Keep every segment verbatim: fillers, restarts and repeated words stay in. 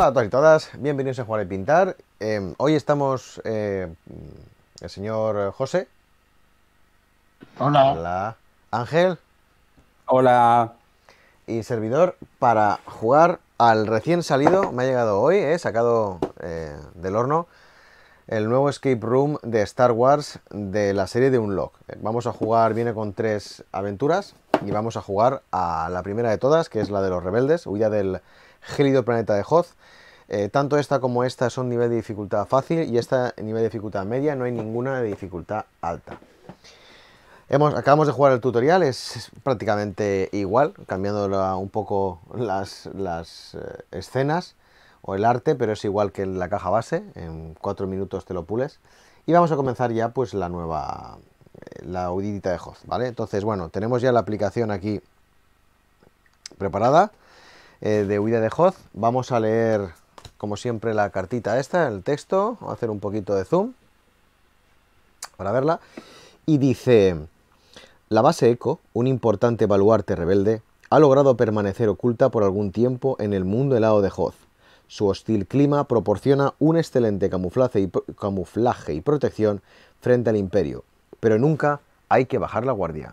Hola a todos y todas, bienvenidos a Jugar y Pintar. Eh, hoy estamos eh, el señor José. Hola. Hola. Ángel Hola. y servidor para jugar al recién salido, me ha llegado hoy, eh, sacado eh, del horno, el nuevo Escape Room de Star Wars de la serie de Unlock. Vamos a jugar, viene con tres aventuras y vamos a jugar a la primera de todas, que es la de los rebeldes, huida del gélido planeta de Hoth. Eh, tanto esta como esta son nivel de dificultad fácil y esta nivel de dificultad media, no hay ninguna de dificultad alta. Hemos, acabamos de jugar el tutorial, es, es prácticamente igual, cambiando la, un poco las, las eh, escenas o el arte, pero es igual que en la caja base, en cuatro minutos te lo pules. Y vamos a comenzar ya pues la nueva, eh, la huidita de Hoth, ¿vale? Entonces, bueno, tenemos ya la aplicación aquí preparada eh, de huida de Hoth. Vamos a leer, como siempre, la cartita esta, el texto. Vamos a hacer un poquito de zoom para verla. Y dice: la base Echo, un importante baluarte rebelde, ha logrado permanecer oculta por algún tiempo en el mundo helado de Hoth. Su hostil clima proporciona un excelente camuflaje y, camuflaje y protección frente al Imperio, pero nunca hay que bajar la guardia.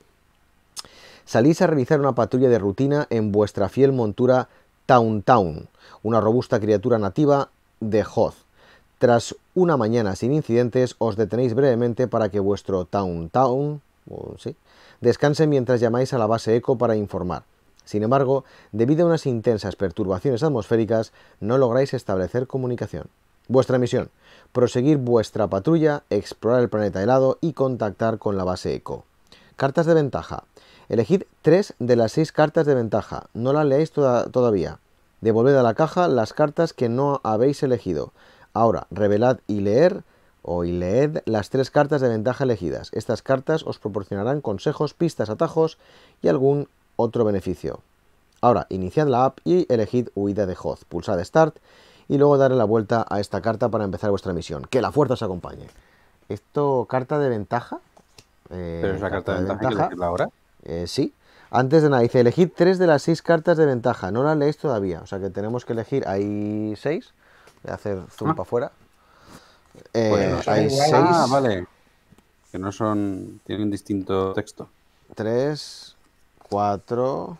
Salís a realizar una patrulla de rutina en vuestra fiel montura Taun Taun, una robusta criatura nativa de Hoth. Tras una mañana sin incidentes, os detenéis brevemente para que vuestro Taun Taun ¿sí? descanse mientras llamáis a la base Echo para informar. Sin embargo, debido a unas intensas perturbaciones atmosféricas, no lográis establecer comunicación. Vuestra misión: proseguir vuestra patrulla, explorar el planeta helado y contactar con la base Echo. Cartas de ventaja. Elegid tres de las seis cartas de ventaja. No las leáis toda, todavía. Devolved a la caja las cartas que no habéis elegido. Ahora, revelad y leer o y leed las tres cartas de ventaja elegidas. Estas cartas os proporcionarán consejos, pistas, atajos y algún otro beneficio. Ahora, iniciad la app y elegid huida de Hoth. Pulsad Start y luego darle la vuelta a esta carta para empezar vuestra misión. Que la fuerza os acompañe. ¿Esto carta de ventaja? Eh, ¿Pero es la carta de ventaja, hay que elegirla ahora? Eh, sí. Antes de nada, dice: elegid tres de las seis cartas de ventaja. No las leéis todavía. O sea que tenemos que elegir. Hay seis. Voy a hacer zoom Ah. para afuera. Eh, Pues no son hay iguales. seis. Ah, vale. Que no son... Tienen distinto texto. Tres, cuatro,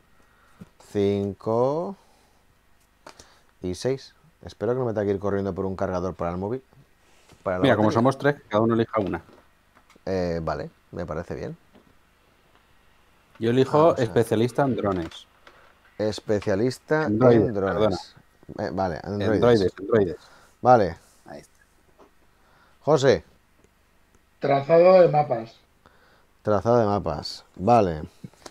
cinco y seis. Espero que no me tenga que ir corriendo por un cargador para el móvil. Para la Mira, como batería. somos tres, cada uno elija una. Eh, vale, me parece bien. Yo elijo Vamos a ver. especialista en drones. Especialista Androides, en drones. perdona. Eh, vale, androides. Androides, androides. Vale. Ahí está. José. Trazado de mapas. Trazado de mapas. Vale.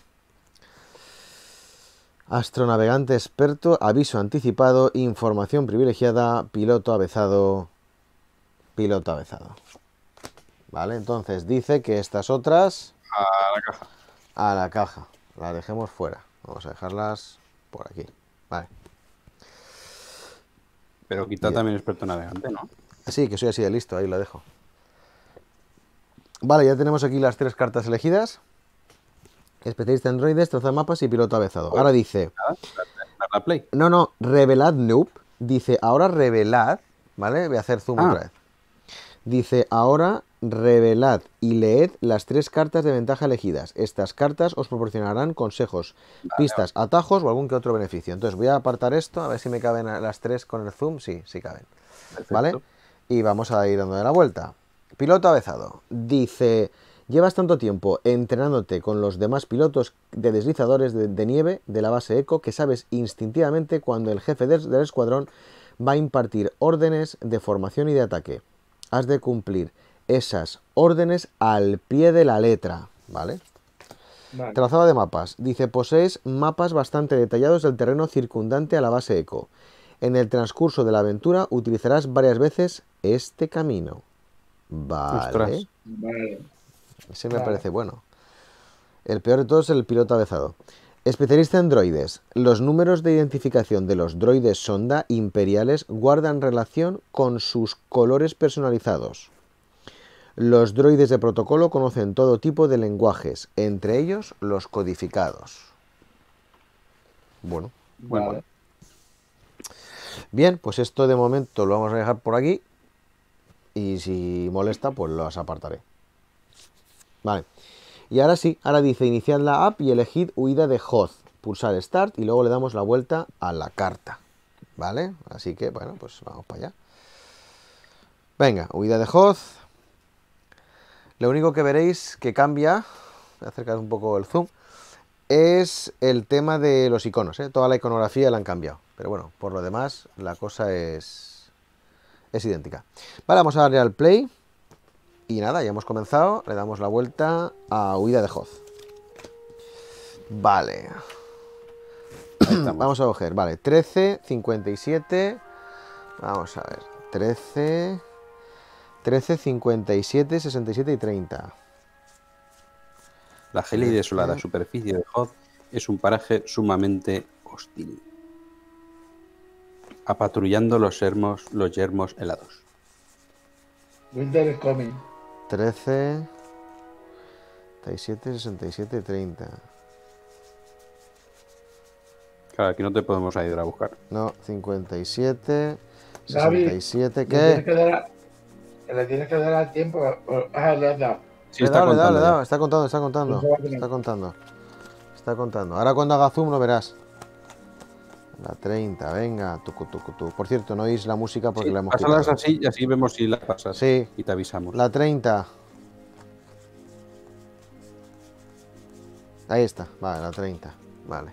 Astronavegante experto, aviso anticipado, información privilegiada, piloto avezado, piloto avezado. Vale, entonces dice que estas otras A la caja. a la caja. Las dejemos fuera. Vamos a dejarlas por aquí. Vale. Pero quita Bien. también experto navegante, ¿no? Sí, que soy así de listo, ahí lo dejo. Vale, ya tenemos aquí las tres cartas elegidas. Especialista en androides, trazado de mapas y piloto avezado. Ahora dice... Dar la play. No, no, revelad noob. Dice, ahora revelad, ¿vale? Voy a hacer zoom Ah. otra vez. Dice, ahora revelad y leed las tres cartas de ventaja elegidas. Estas cartas os proporcionarán consejos, Vale, pistas, atajos o algún que otro beneficio. Entonces voy a apartar esto, a ver si me caben las tres con el zoom. Sí, sí caben. perfecto. ¿Vale? Y vamos a ir dando la vuelta. Piloto avezado. Dice... Llevas tanto tiempo entrenándote con los demás pilotos de deslizadores de, de nieve de la base Echo que sabes instintivamente cuando el jefe del, del escuadrón va a impartir órdenes de formación y de ataque. Has de cumplir esas órdenes al pie de la letra, ¿vale? Vale. Trazado de mapas. Dice, posees mapas bastante detallados del terreno circundante a la base Echo. En el transcurso de la aventura utilizarás varias veces este camino. Vale. Ostras. Vale. Ese me Vale. parece bueno. El peor de todos es el piloto avezado. Especialista en droides. Los números de identificación de los droides sonda imperiales guardan relación con sus colores personalizados. Los droides de protocolo conocen todo tipo de lenguajes, entre ellos los codificados. Bueno, Muy Vale. bueno. Bien, pues esto de momento lo vamos a dejar por aquí. Y si molesta, pues los apartaré. Vale. Y ahora sí, ahora dice iniciad la app y elegid huida de Hoth. Pulsar Start y luego le damos la vuelta a la carta. ¿Vale? Así que, bueno, pues vamos para allá. Venga, huida de Hoth. Lo único que veréis que cambia, voy a acercar un poco el zoom, es el tema de los iconos, ¿eh? Toda la iconografía la han cambiado. Pero bueno, por lo demás, la cosa es, es idéntica. Vale, vamos a darle al play. Y nada, ya hemos comenzado. Le damos la vuelta a huida de Hoth. Vale. Vamos a coger, vale, trece, cincuenta y siete. Vamos a ver, trece, trece, cincuenta y siete, sesenta y siete y treinta. La gélida y desolada superficie de Hoth es un paraje sumamente hostil, apatrullando los yermos, los yermos helados. Winter is coming. trece, treinta y siete, sesenta y siete y treinta. Claro, aquí no te podemos ayudar a buscar. No, cincuenta y siete, Gaby, sesenta y siete, Le tienes ¿qué? que dar, a- le tienes que dar al tiempo. Ah, le has dado. Sí, Le he está dado, le he dado, contando le he ya. dado. Está contando, está contando. Pues va a tener. Está contando. Está contando. Ahora cuando haga zoom lo verás. La treinta, venga. Tucu, tucu, tu. Por cierto, no oís la música porque Sí, la hemos pásalas quitado. así y así vemos si la pasas. Sí. Y te avisamos. La treinta. Ahí está. Vale, la treinta. Vale.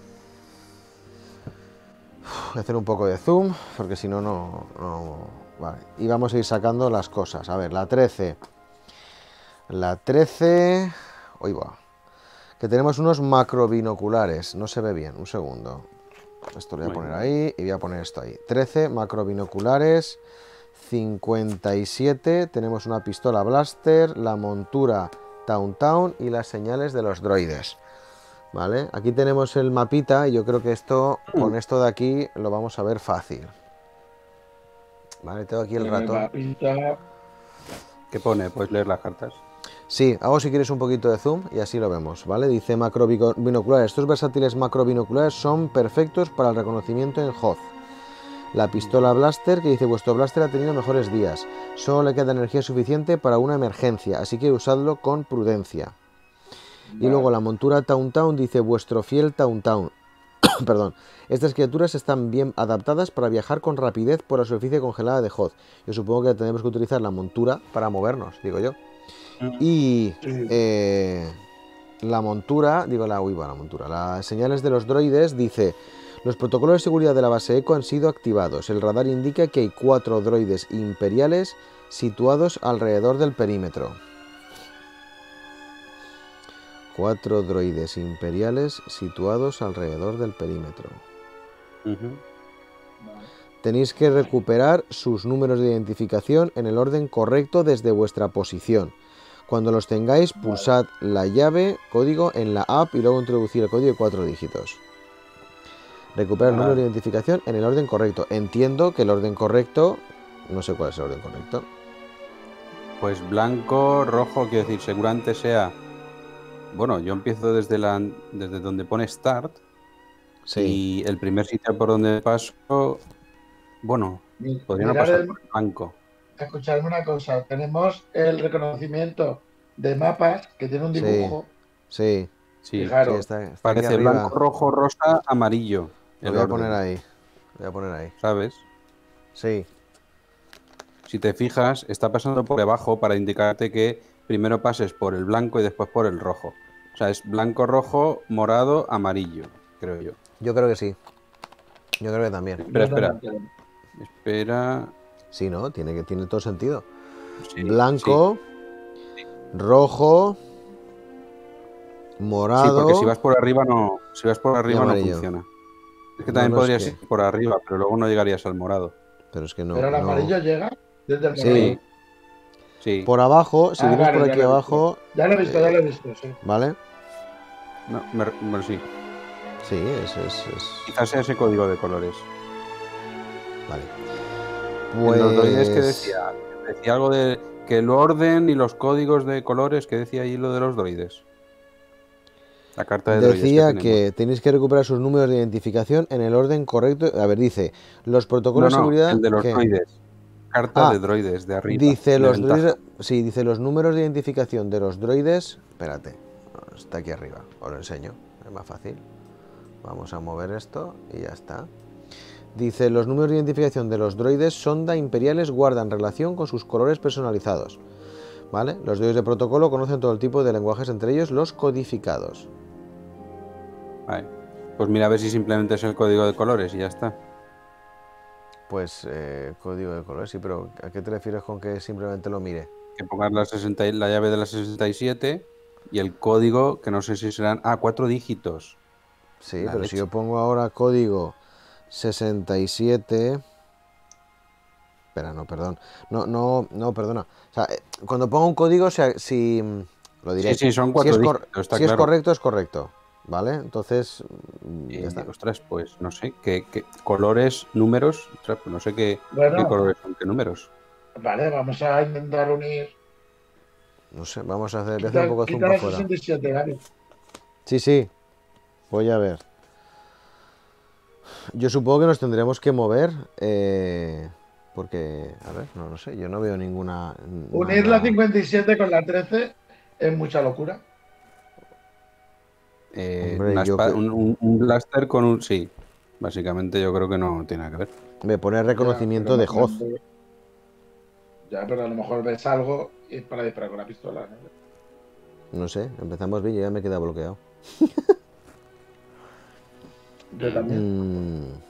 Uf, voy a hacer un poco de zoom porque si no, no... Vale. Y vamos a ir sacando las cosas. A ver, la trece. La trece... Uy, va. Que tenemos unos macro binoculares. No se ve bien. Un segundo. Esto lo voy a Muy poner bien. ahí y voy a poner esto ahí. trece macro binoculares. cincuenta y siete. Tenemos una pistola blaster. La montura Town Town y las señales de los droides. Vale. Aquí tenemos el mapita y yo creo que esto, con esto de aquí, lo vamos a ver fácil. Vale, tengo aquí el Tiene ratón. mapita. ¿Qué pone? ¿Puedes leer las cartas? Sí, hago si quieres un poquito de zoom y así lo vemos, ¿vale? Dice macro bico- binoculares. Estos versátiles macro binoculares son perfectos para el reconocimiento en Hoth. La pistola blaster, que dice vuestro blaster ha tenido mejores días. Solo le queda energía suficiente para una emergencia, así que usadlo con prudencia. Y Vale. luego la montura Town Town dice vuestro fiel Town Town. Perdón. Estas criaturas están bien adaptadas para viajar con rapidez por la superficie congelada de Hoth. Yo supongo que tenemos que utilizar la montura para movernos, digo yo. Y Sí. eh, la montura, digo la uy, va, la montura, las señales de los droides dice: los protocolos de seguridad de la base Eco han sido activados. El radar indica que hay cuatro droides imperiales situados alrededor del perímetro. Cuatro droides imperiales situados alrededor del perímetro. Ujú. Tenéis que recuperar sus números de identificación en el orden correcto desde vuestra posición. Cuando los tengáis, pulsad la llave código en la app y luego introducir el código de cuatro dígitos. Recuperar el Vale. número de identificación en el orden correcto. Entiendo que el orden correcto... No sé cuál es el orden correcto. Pues blanco, rojo, quiero decir, seguramente sea... Bueno, yo empiezo desde, la, desde donde pone Start Sí, y el primer sitio por donde paso... Bueno, Mi- podría no mirar pasar el- por el blanco. Escuchadme una cosa. Tenemos el reconocimiento de mapas que tiene un sí, dibujo. sí. Sí, Sí, Fijaros. está, está aquí parece arriba. blanco, rojo, rosa, amarillo. Lo El voy a orden, poner ahí. Lo voy a poner ahí. ¿sabes? Sí, Si te fijas, está pasando por debajo para indicarte que primero pases por el blanco y después por el rojo. O sea, es blanco, rojo, morado, amarillo, creo yo. yo creo que sí. Yo creo que también. Espera, Yo espera. también creo. Espera. Sí, ¿no? Tiene, que, tiene todo sentido. Sí, Blanco, rojo, Sí, morado. porque si vas por arriba no, si vas por arriba no amarillo. funciona. Es que No, también no, es podrías que- ir por arriba, pero luego no llegarías al morado. Pero es que no. Pero el no. amarillo llega desde el Sí. morado. Sí. Por abajo, si Ah, vienes vale, por ya aquí lo he abajo. visto. Ya lo he visto, ya eh, lo he visto, sí. ¿Vale? No, me- bueno, sí. Sí, es, es, es- Quizás sea ese código de colores. Vale. En los droides que Pues. decía, decía algo de que el orden y los códigos de colores, que decía ahí lo de los droides. La carta de droides Decía que, que tenéis que recuperar sus números de identificación en el orden correcto. A ver, dice, los No, protocolos de no, seguridad... el de los ¿qué? droides. Carta Ah, de droides, de arriba, dice de los ventaja. droides... Sí, dice los números de identificación de los droides... Espérate, está aquí arriba, os lo enseño, es más fácil. Vamos a mover esto y ya está. Dice, los números de identificación de los droides sonda imperiales guardan relación con sus colores personalizados. ¿Vale? Los droides de protocolo conocen todo el tipo de lenguajes, entre ellos los codificados. Vale. Pues mira a ver si simplemente es el código de colores y ya está. Pues eh, código de colores, sí, pero ¿a qué te refieres con que simplemente lo mire? Que pongas la, sesenta, y- la llave de la sesenta y siete y el código, que no sé si serán... Ah, cuatro dígitos. Sí, La pero si leche. yo pongo ahora código sesenta y siete... Espera, no, perdón. No, no, no, perdona. O sea, eh, cuando pongo un código, o sea, si... Lo Sí, diré. sí, son Si cuatro es, cor- dígitos, está si es claro. correcto, es correcto. ¿Vale? Entonces, mm, ya Eh, está. ostras, pues no sé, ¿qué, qué colores, números? Ostras, pues no sé qué, qué Bueno, colores son, qué números. vale, vamos a intentar unir. No sé, vamos a hacer... Voy a hacer un Quita, poco de zoom quita para la afuera. sesenta y siete, ¿vale? Sí, sí. Voy a ver. Yo supongo que nos tendremos que mover. eh, Porque, a ver, no lo sé. Yo no veo ninguna... Unir la Nada... cincuenta y siete con la trece es mucha locura. Eh, Hombre, una yo espa- que... un, un- un blaster con un... Sí, básicamente yo creo que no tiene nada que ver. Me pone Ya, pero reconocimiento de no- Hoth. no- ya, pero a lo mejor ves algo y es para disparar con la pistola, ¿no? No sé, empezamos bien, yo ya me queda bloqueado. Yo también. Mm,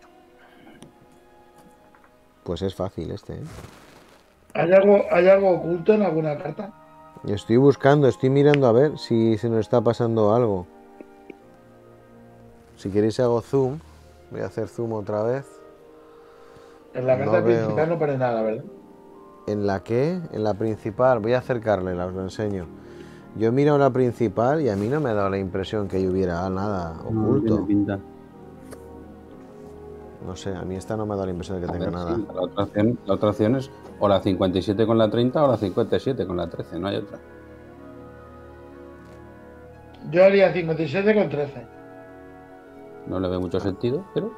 Pues es fácil este, ¿eh? ¿Hay algo, ¿Hay algo oculto en alguna carta? Estoy buscando, estoy mirando a ver si se nos está pasando algo. Si queréis hago zoom. Voy a hacer zoom otra vez. En la No carta veo... principal no pone nada, ¿verdad? ¿En la qué? En la principal. Voy a acercarle, os lo enseño. Yo he mirado la principal y a mí no me ha dado la impresión que hubiera nada No tiene oculto. pinta. No sé, a mí esta no me ha dado la impresión de que A tenga ver, nada. sí, la, otra opción, la otra opción es o la cincuenta y siete con la treinta o la cincuenta y siete con la trece, no hay otra. Yo haría cincuenta y siete con trece. No le veo mucho sentido, pero...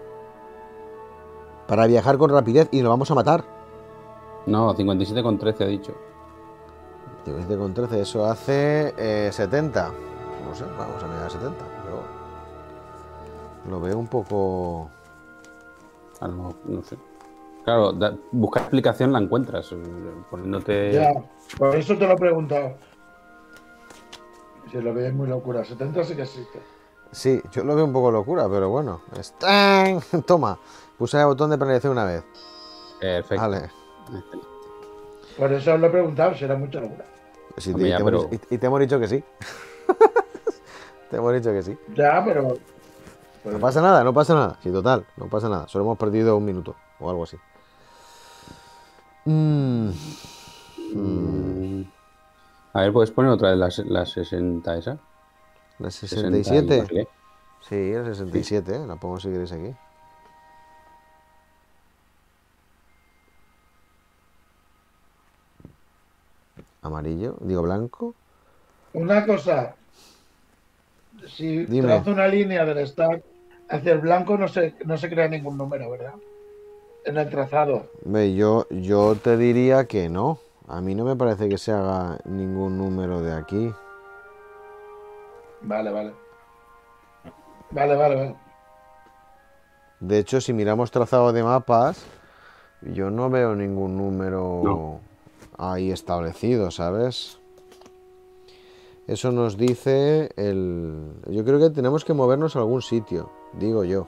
Para viajar con rapidez y lo vamos a matar. No, cincuenta y siete con trece ha dicho. cincuenta con trece, eso hace eh, setenta. No sé, vamos a mirar setenta. Pero lo veo un poco... A lo mejor, no sé. Claro, da- buscar explicación la encuentras, eh, poniéndote... Ya, por eso te lo he preguntado. Si lo veis muy locura. setenta sí que existe. Sí, yo lo veo un poco locura, pero bueno. ¡Están! Toma, puse el botón de penalización una vez. Perfecto. Vale. Por eso os lo he preguntado, si era mucha locura. Sí, Hombre, y, ya, te hemos pero- dicho, y- y te hemos dicho que sí. Te hemos dicho que sí. Ya, pero. No pasa nada, no pasa nada. Sí, total, no pasa nada. Solo hemos perdido un minuto o algo así. Mm, mm, Mm. A ver, ¿puedes poner otra vez la, se- la sesenta esa? La sesenta y sesenta y siete. no sé qué. Sí, la sesenta y siete, ¿eh? La pongo si queréis aquí. Amarillo, digo blanco. Una cosa. Si Dime. trazo una línea del stack hacia el blanco, no se, no se crea ningún número, ¿verdad? En el trazado. Ve, yo, yo te diría que no. A mí no me parece que se haga ningún número de aquí. Vale, vale. Vale, vale, vale. De hecho, si miramos trazado de mapas, yo no veo ningún número No. ahí establecido, ¿sabes? Eso nos dice el... Yo creo que tenemos que movernos a algún sitio, digo yo.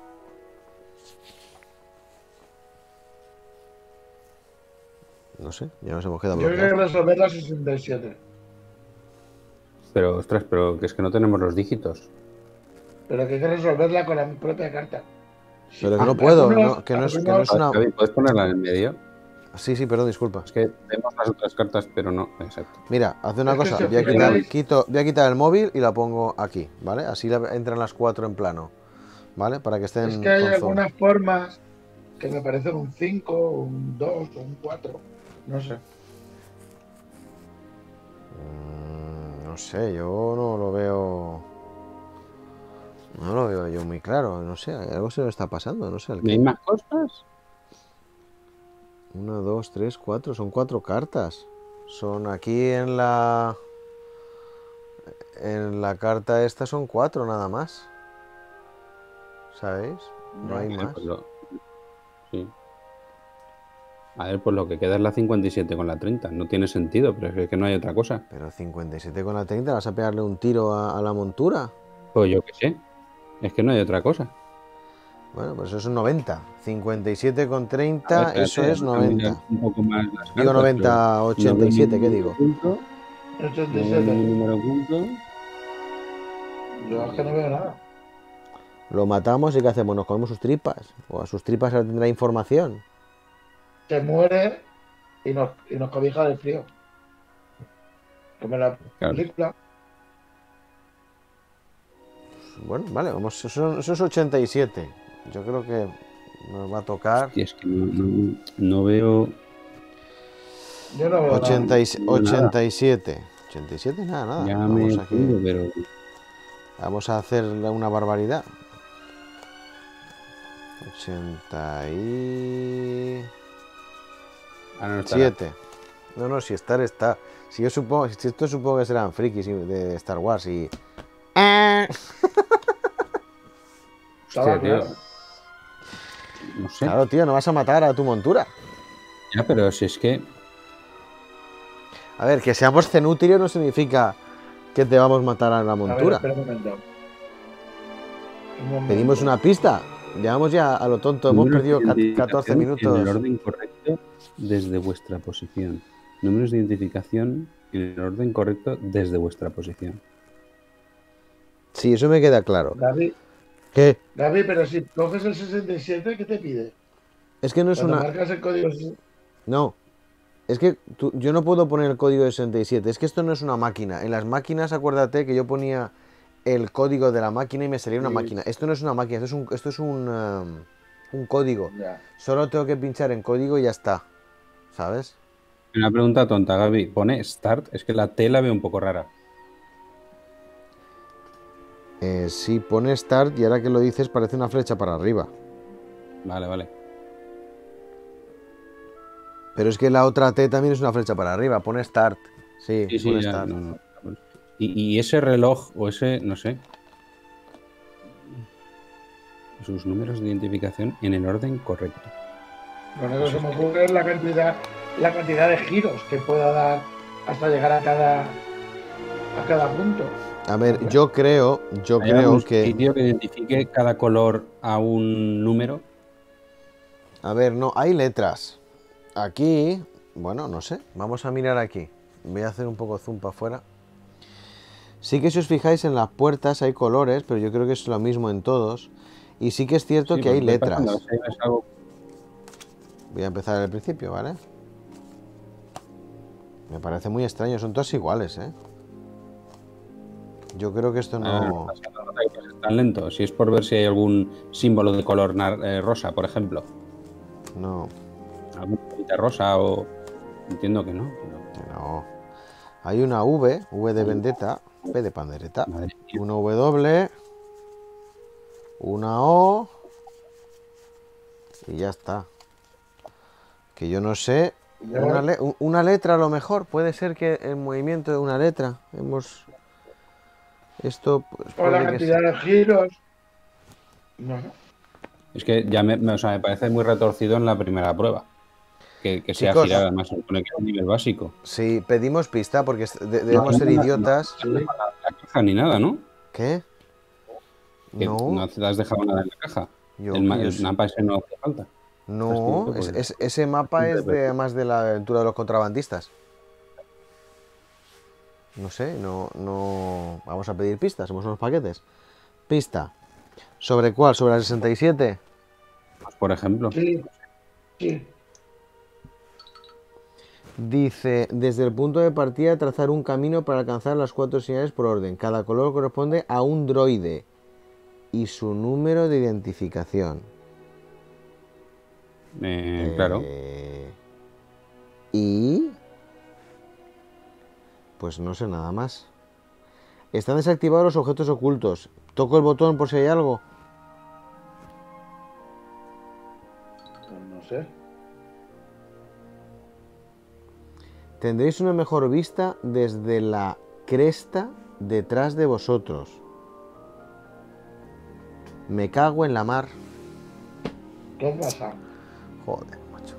No sé, ya nos hemos quedado Yo creo que bloqueados. resolver la sesenta y siete. Pero, ostras, pero que es que no tenemos los dígitos. Pero que hay que resolverla con la propia carta. Si- Pero que no ah, puedo, algunos- no, que, no es, que no algunos- es una... Javi, ¿puedes ponerla en el medio? Sí, sí, perdón, disculpa. Es que vemos las otras cartas, pero no. Exacto. Mira, haz una Es que cosa, si voy a, os quitar, fijáis- quito, voy a quitar el móvil y la pongo aquí, ¿vale? Así la- entran las cuatro en plano, ¿vale? Para que estén Es que hay con zoom. algunas formas que me parecen un cinco, un dos o un cuatro. No sé. Mm, no sé, yo no lo veo... veo muy claro, no sé, algo se me está pasando, no sé. ¿No hay más cosas? Una, dos, tres, cuatro, son cuatro cartas. Son aquí en la... En la carta esta son cuatro nada más. ¿Sabéis? No hay Vale, más. pues lo- Sí. A ver, pues lo que queda es la cincuenta y siete con la treinta. No tiene sentido, pero es que no hay otra cosa. Pero cincuenta y siete con la treinta, ¿vas a pegarle un tiro a, a la montura? Pues yo qué sé. Es que no hay otra cosa. Bueno, pues eso es noventa. cincuenta y siete con A ver, treinta, espérate, eso es vamos a mirar noventa. un poco más las cartas, Digo noventa, pero ochenta y siete, ¿qué digo? Punto, ochenta no y veo ningún siete. número oculto. Yo es que no veo nada. Lo matamos y ¿qué hacemos? Nos comemos sus tripas. O a sus tripas ahora tendrá información. Se muere y nos, y nos cobija del frío. Como en la Claro. película. Bueno, vale, vamos, eso, eso es ochenta y siete. Yo creo que nos va a tocar Y es que no, no- no veo. Yo no veo ochenta y, no veo nada. ochenta y siete. ochenta y siete, nada, nada. Ya Vamos, me aquí, pongo, pero. vamos a hacer una barbaridad. ochenta y Ah, no estará. siete. No, no, si estar está. Si yo supongo, si esto supongo que serán frikis de Star Wars y. Estaba Hostia, tío. claro. No sé. Claro, tío, no vas a matar a tu montura. Ya, pero si es que. A ver, que seamos cenútiles no significa que te vamos a matar a la A ver, montura. espera un momento. Un momento. Pedimos una pista. Llevamos ya a lo tonto, hemos números perdido de ca- identificación catorce En el minutos. orden correcto desde vuestra posición. Números de identificación en el orden correcto desde vuestra posición. Sí, eso me queda claro. Gaby, ¿Qué? Gaby, pero si coges el sesenta y siete, ¿qué te pide? Es que no es Cuando una. marcas el código. No. Es que tú- yo no puedo poner el código de sesenta y siete. Es que esto no es una máquina. En las máquinas, acuérdate que yo ponía el código de la máquina y me salía una Sí. máquina. Esto no es una máquina, esto es un, esto es un, um, un código. Ya. Solo tengo que pinchar en código y ya está. ¿Sabes? Una pregunta tonta, Gaby. Pone start. Es que la T la veo un poco rara. Eh, sí, pone start y ahora que lo dices parece una flecha para arriba. Vale, vale. Pero es que la otra T también es una flecha para arriba. Pone start. Sí, Sí, sí, pone ya. start. No, no. Y, y ese reloj o ese, no sé. Sus números de identificación en el orden correcto. Lo único que se me ocurre es la cantidad, la cantidad de giros que pueda dar hasta llegar a cada, a cada punto. A ver, yo creo, yo ¿Hay creo algún que. sitio que identifique cada color a un número? A ver, no, hay letras. Aquí, bueno, no sé. Vamos a mirar aquí. Voy a hacer un poco zoom para afuera. Sí que si os fijáis en las puertas hay colores, pero yo creo que es lo mismo en todos. Y sí que es cierto Sí, que hay pues voy letras. pasando, a ver si ves algo. Voy a empezar al principio, ¿vale? Me parece muy extraño, son todos iguales, ¿eh? Yo creo que esto Ah, no... pasa que no hay que ser tan lento. Si es por ver si hay algún símbolo de color nar- eh, rosa, por ejemplo. No, Alguna bolita rosa o. Entiendo que no. pero- que no. Hay una V, V de vendetta, P de pandereta. Madre mía. Una W, una O y ya está. Que yo no sé, Ya. una, le- u- una letra a lo mejor, puede ser que el movimiento de una letra, hemos... Esto pues, O la puede que cantidad sea- de giros. No. Es que ya me, me- o sea, me parece muy retorcido en la primera prueba. Que, que sea Chicos. girada, además, se supone que es un nivel básico. Sí, pedimos pista porque es- de- debemos ser no, idiotas. Sí. La caja ni nada, ¿no? ¿Qué? Que No, no te has dejado nada en la caja. yo- el, ma- yo el sí. mapa ese no hace falta. no, Pues, es- tío, es- ese mapa es de más de la aventura de los contrabandistas. No sé, no, no... Vamos a pedir pistas, somos unos paquetes. Pista. ¿Sobre cuál? ¿Sobre la sesenta y siete? Pues, por ejemplo. Sí. Sí. Dice, desde el punto de partida trazar un camino para alcanzar las cuatro señales por orden. Cada color corresponde a un droide y su número de identificación. Eh, claro. Eh, y... Pues no sé nada más. Están desactivados los objetos ocultos. ¿Toco el botón por si hay algo? sé. Tendréis una mejor vista desde la cresta detrás de vosotros. Me cago en la mar. ¿Qué pasa? Joder, macho.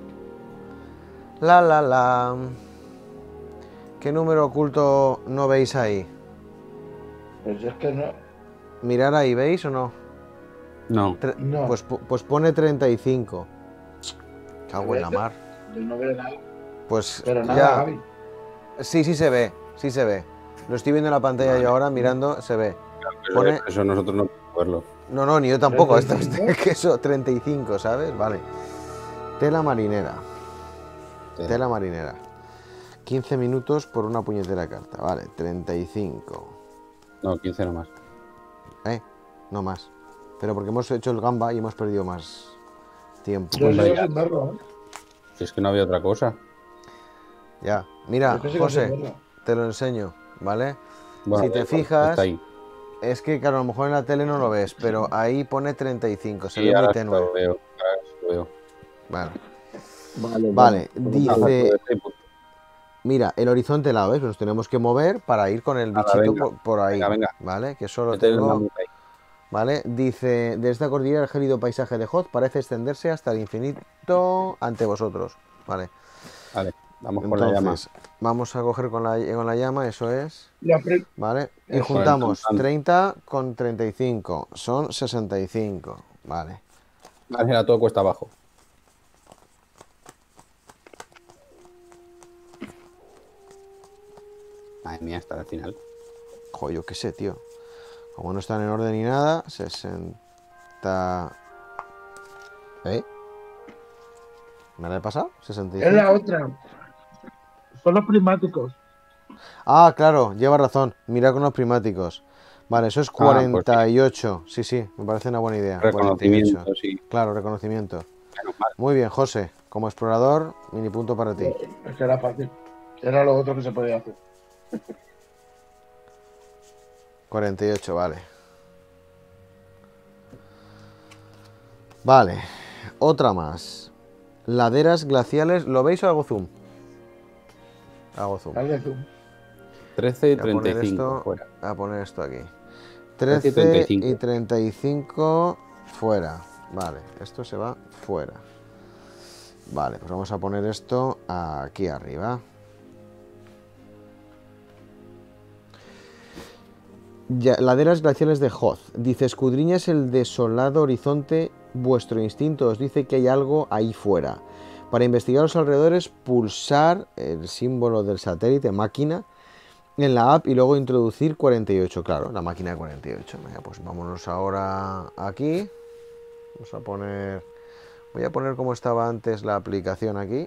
La, la, la. ¿Qué número oculto no veis ahí? Pues es que no. Mirar ahí, ¿veis o no? No. Tre- No. Pues, pu- pues pone treinta y cinco. Cago en la mar. Yo no veo nada. Pues Pero nada, ya. Gaby. Sí, sí se ve, sí se ve. Lo estoy viendo en la pantalla Vale. yo ahora, mirando, se ve. Pero Pone- Eso nosotros no podemos verlo. No, no, ni yo tampoco. Esto ¿treinta y cinco? es que eso, treinta y cinco, ¿sabes? Vale. Tela marinera. Sí. Tela marinera. quince minutos por una puñetera carta. Vale, treinta y cinco. No, quince nomás. Eh, no más. Pero porque hemos hecho el gamba y hemos perdido más tiempo. Yo Hombre, sigo ya. sin verlo, ¿eh? Si es que no había otra cosa. Ya. Mira, Yo que sigo sin José, verlo. te lo enseño, ¿vale? Bueno, Si te da igual, fijas, está ahí. es que claro, a lo mejor en la tele no lo ves, pero ahí pone treinta y cinco, se Sí, ve muy ahora tenue. lo veo. Ahora lo veo. Vale. Vale, Vale, bueno. dice, Ah, pues, mira, el horizonte lado, ¿ves? Nos tenemos que mover para ir con el Nada, bichito venga, por, por ahí, venga, venga. ¿vale? Que solo Métele el tengo, mamut ahí. ¿vale? Dice, de esta cordillera el gélido paisaje de Hoth parece extenderse hasta el infinito ante vosotros, ¿vale? Vale, vamos con la llama. Entonces, vamos a coger con la, con la llama, eso es, La pri- ¿vale? Y Eso. juntamos Vale, treinta con treinta y cinco, son sesenta y cinco, ¿vale? Vale, era todo cuesta abajo. Madre mía, hasta el final. Joder, yo qué sé, tío. Como no están en orden ni nada, sesenta... ¿Eh? ¿Me la he pasado? sesenta y Es la cinco. otra. Son los prismáticos. Ah, claro, lleva razón. Mira con los prismáticos. Vale, eso es Ah, pues cuarenta y ocho. Sí, sí, me parece una buena idea. cuarenta y ocho. Reconocimiento, sí. Claro, reconocimiento. Menos mal. Muy bien, José. Como explorador, mini punto para ti. Es que era fácil. Era lo otro que se podía hacer. cuarenta y ocho, vale. Vale, otra más. Laderas glaciales. ¿Lo veis o hago zoom? Hago zoom. Dale zoom. trece y Voy a poner treinta y cinco esto, fuera. a poner esto aquí. trece y trece treinta y cinco. y treinta y cinco fuera. Vale, esto se va fuera. Vale, pues vamos a poner esto aquí arriba. Ya, laderas glaciales de Hoth. Dice, escudriñas el desolado horizonte. Vuestro instinto os dice que hay algo ahí fuera. Para investigar los alrededores, pulsar el símbolo del satélite, máquina, en la app y luego introducir cuarenta y ocho. Claro, la máquina de cuarenta y ocho. Venga, pues vámonos ahora aquí. Vamos a poner... Voy a poner como estaba antes la aplicación aquí.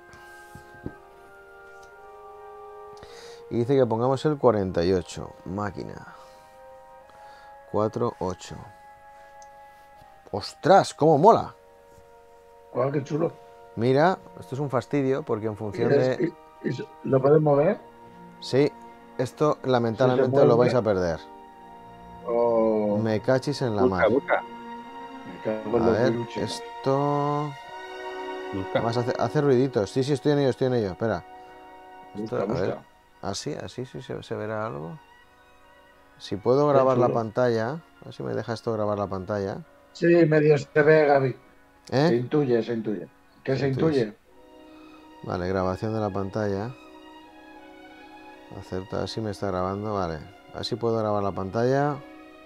Y dice que pongamos el cuarenta y ocho. Máquina. cuatro, ocho. ¡Ostras! ¡Cómo mola! Guau, qué chulo. Mira, esto es un fastidio porque en ¿Y, función es- de... y- y se- ¿Lo puedes mover? Sí, esto lamentablemente mueve. lo vais a perder. O... Me cachis en la Busca, mar. busca. Me cago en A los ver, peluches. esto... Busca. Además hace, hace ruiditos. Sí, sí, estoy en ello, estoy en ello. Espera. Esto, Busca, a ver, busca. así, así, sí se, se verá algo. Si puedo grabar la chulo. pantalla, a ver si me deja esto grabar la pantalla. Sí, medio se ve, Gaby. Se ¿Eh? intuye, se intuye. ¿Qué se Intuye. intuye? Vale, grabación de la pantalla. Acepta, a ver si me está grabando, vale. A ver si puedo grabar la pantalla.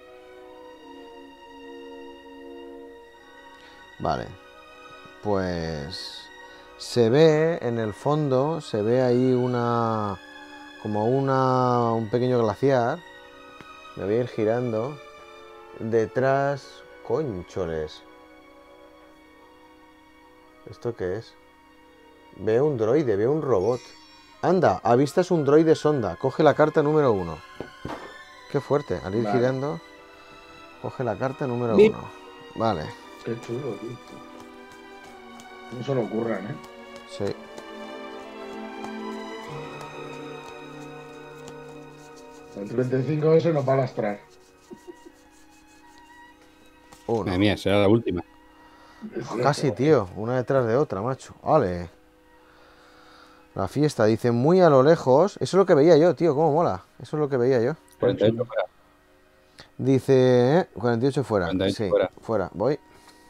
Vale. Pues se ve en el fondo, se ve ahí una... como una... un pequeño glaciar. Me voy a ir girando. Detrás... Concholes. ¿Esto qué es? Veo un droide, veo un robot. Anda, avistas un droide sonda. Coge la carta número uno. Qué fuerte. Al ir Vale. girando, coge la carta número Bip. uno. Vale, Qué chulo, tío. No se lo ocurran, ¿eh? sí. El treinta y cinco ese nos va a lastrar. Uno. Madre mía, será la última. Casi, tío. Una detrás de otra, macho. Vale. La fiesta, dice, muy a lo lejos. Eso es lo que veía yo, tío. Cómo mola. Eso es lo que veía yo. cuarenta y ocho fuera. Dice, ¿eh? cuarenta y ocho fuera. cuarenta y ocho Sí, fuera. fuera. Voy.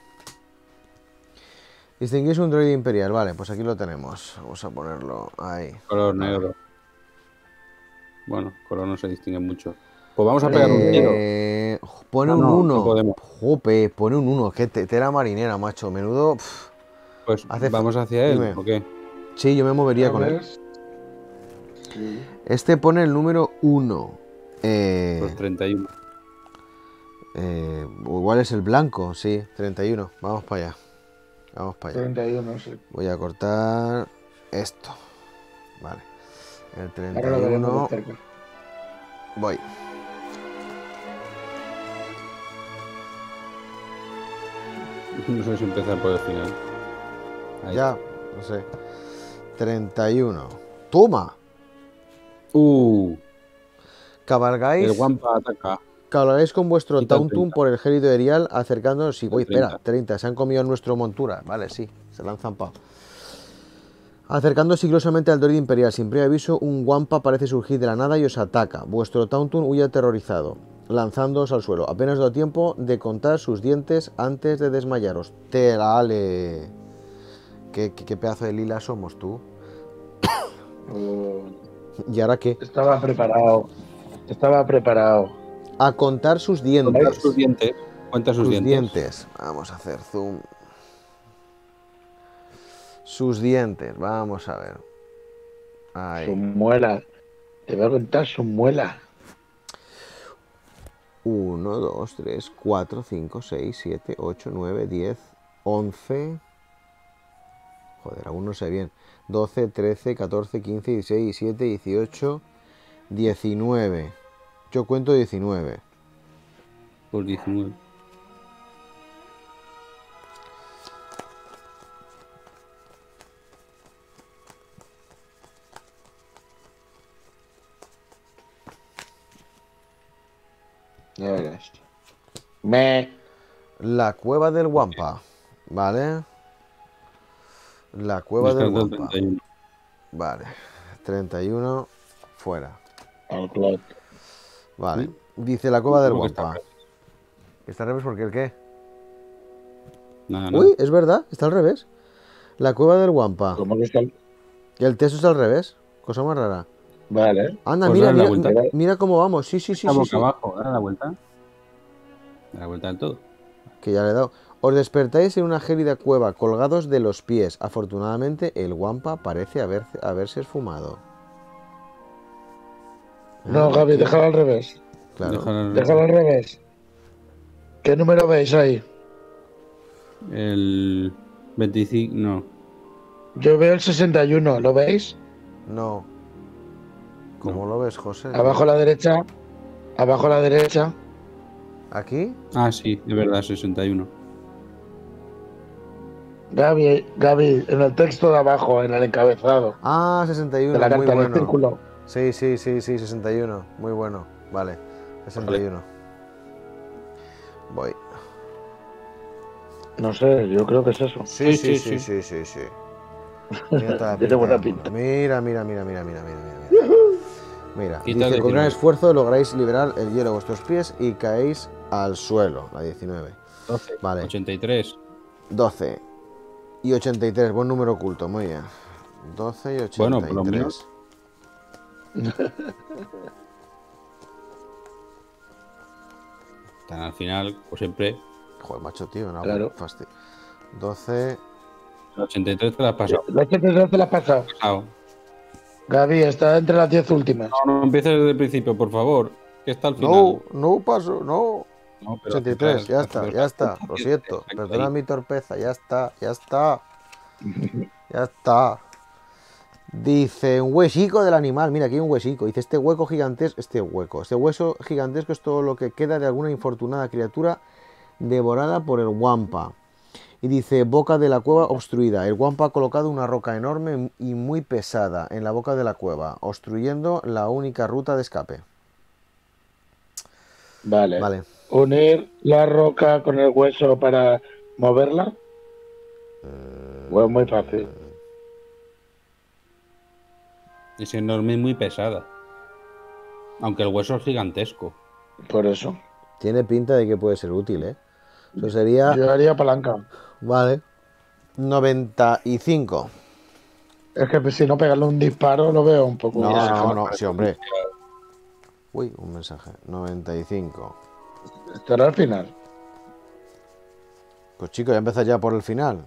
Distinguís un droide imperial. Vale, pues aquí lo tenemos. Vamos a ponerlo ahí. Color negro. Bueno, color no se distingue mucho. Pues vamos a pegar un tiro. Eh, pone Ah, un no, no uno. podemos. Jope, pone un uno. Qué te- tela marinera, macho. Menudo. pf. Pues Hace vamos fa- hacia él, dime. ¿o qué? Sí, yo me movería A con él. ver. Sí. Este pone el número uno. Eh, Pues treinta y uno. eh, igual es el blanco, sí, treinta y uno. Vamos para allá. Vamos para allá. treinta y uno, sí. Voy a cortar esto. Vale. El Ahora lo veremos treinta y uno. de cerca. Voy. No sé si empezar por el final. Ahí. Ya, no sé. treinta y uno. ¡Toma! Uh, Cabalgáis, el Wampa ataca. cabalgáis con vuestro Quita el Tauntum treinta. por el gélido erial acercándonos. Sí, voy, treinta. espera, treinta. Se han comido nuestra montura. Vale, sí, se la han zampado. Acercando sigilosamente al droide imperial, sin previo aviso, un Wampa parece surgir de la nada y os ataca. Vuestro Tauntum huye aterrorizado, lanzándoos al suelo. Apenas da tiempo de contar sus dientes antes de desmayaros. ¡Telale! ¿Qué, qué, qué pedazo de lila somos tú? Oh, ¿Y ahora qué? estaba preparado. Estaba preparado. A contar sus Cuenta dientes. sus dientes. Cuenta sus, Sus dientes. dientes. Vamos a hacer zoom. Sus dientes. Vamos a ver. Ahí. Sus muelas. Te voy a contar sus muelas. uno, dos, tres, cuatro, cinco, seis, siete, ocho, nueve, diez, once. Joder, aún no sé bien. doce, trece, catorce, quince, dieciséis, diecisiete, dieciocho, diecinueve. Yo cuento diecinueve. Por diecinueve. Ya verás. Me. La cueva del Wampa. ¿Vale? La cueva del Descarta el Wampa. treinta y uno. Vale. treinta y uno. Fuera. Al clock. Vale. ¿Sí? Dice la cueva del ¿Cómo que está Wampa. al revés? ¿Está al revés porque el qué? Nada, nada. Uy, es verdad, está al revés. La cueva del Wampa. ¿Cómo que está? el- Y el texto está al revés. Cosa más rara. Vale. Anda, Pues mira, dale la mira, vuelta. mi- mira cómo vamos. Sí, sí, sí, Está sí, boca sí. abajo. Dale la vuelta. Dale la vuelta del todo. Que ya le he dado. Os despertáis en una gélida cueva colgados de los pies. Afortunadamente, el Wampa parece haber, haberse esfumado. No, Gaby, déjalo al revés. Claro. Déjalo- Déjalo al revés. ¿Qué número veis ahí? El veinticinco. No. Yo veo el sesenta y uno, ¿lo veis? No. ¿Cómo lo ves, José? Abajo a la derecha. Abajo a la derecha. ¿Aquí? Ah, sí, es verdad, sesenta y uno. Gaby, Gaby, en el texto de abajo, en el encabezado Ah, sesenta y uno. de la Muy carta, en el bueno. círculo. Sí, sí, sí, sí, sesenta y uno. Muy bueno. Vale. sesenta y uno. Voy. No sé, yo creo que es eso. Sí, sí, sí, sí, sí, sí. Mira toda la Tiene buena del mundo. pinta. Mira, mira, mira, mira, mira, mira, mira. Mira, mira. Quita Dice, el con gran diecinueve. esfuerzo lográis liberar el hielo de vuestros pies y caéis al suelo. La diecinueve. doce. Vale. ochenta y tres. doce. Y ochenta y tres. Buen número oculto, muy bien. doce y ochenta y tres. Bueno, por lo menos. Tan al final, pues siempre. Joder, macho, tío, no, Claro. fastidio. doce. ochenta y tres te la has pasado. La ochenta y tres te la has pasado. Pasado. Gaby, está entre las diez últimas. No, no empieces desde el principio, por favor. Que está al final. No, no paso, no. No, pero ochenta y tres, acerca- ya está, acerca- ya está. Lo acerca- siento. exacto, Perdona ahí. mi torpeza, ya está, ya está. Ya está. Dice un huesico del animal. Mira, aquí hay un huesico. Dice este hueco gigantesco. Este hueco. Este hueso gigantesco es todo lo que queda de alguna infortunada criatura devorada por el Wampa. Y dice boca de la cueva obstruida. El Wampa ha colocado una roca enorme y muy pesada en la boca de la cueva, obstruyendo la única ruta de escape. Vale. Vale. Unir la roca con el hueso para moverla. Pues muy fácil. Es enorme y muy pesada. Aunque el hueso es gigantesco. Por eso. Tiene pinta de que puede ser útil, ¿eh? Eso sería... Yo haría palanca. Vale. noventa y cinco. Es que si no pegarle un disparo lo veo un poco. No, ya. no, no, sí, hombre. Uy, un mensaje. noventa y cinco. Estará al final. Pues chicos, ya empezás ya por el final.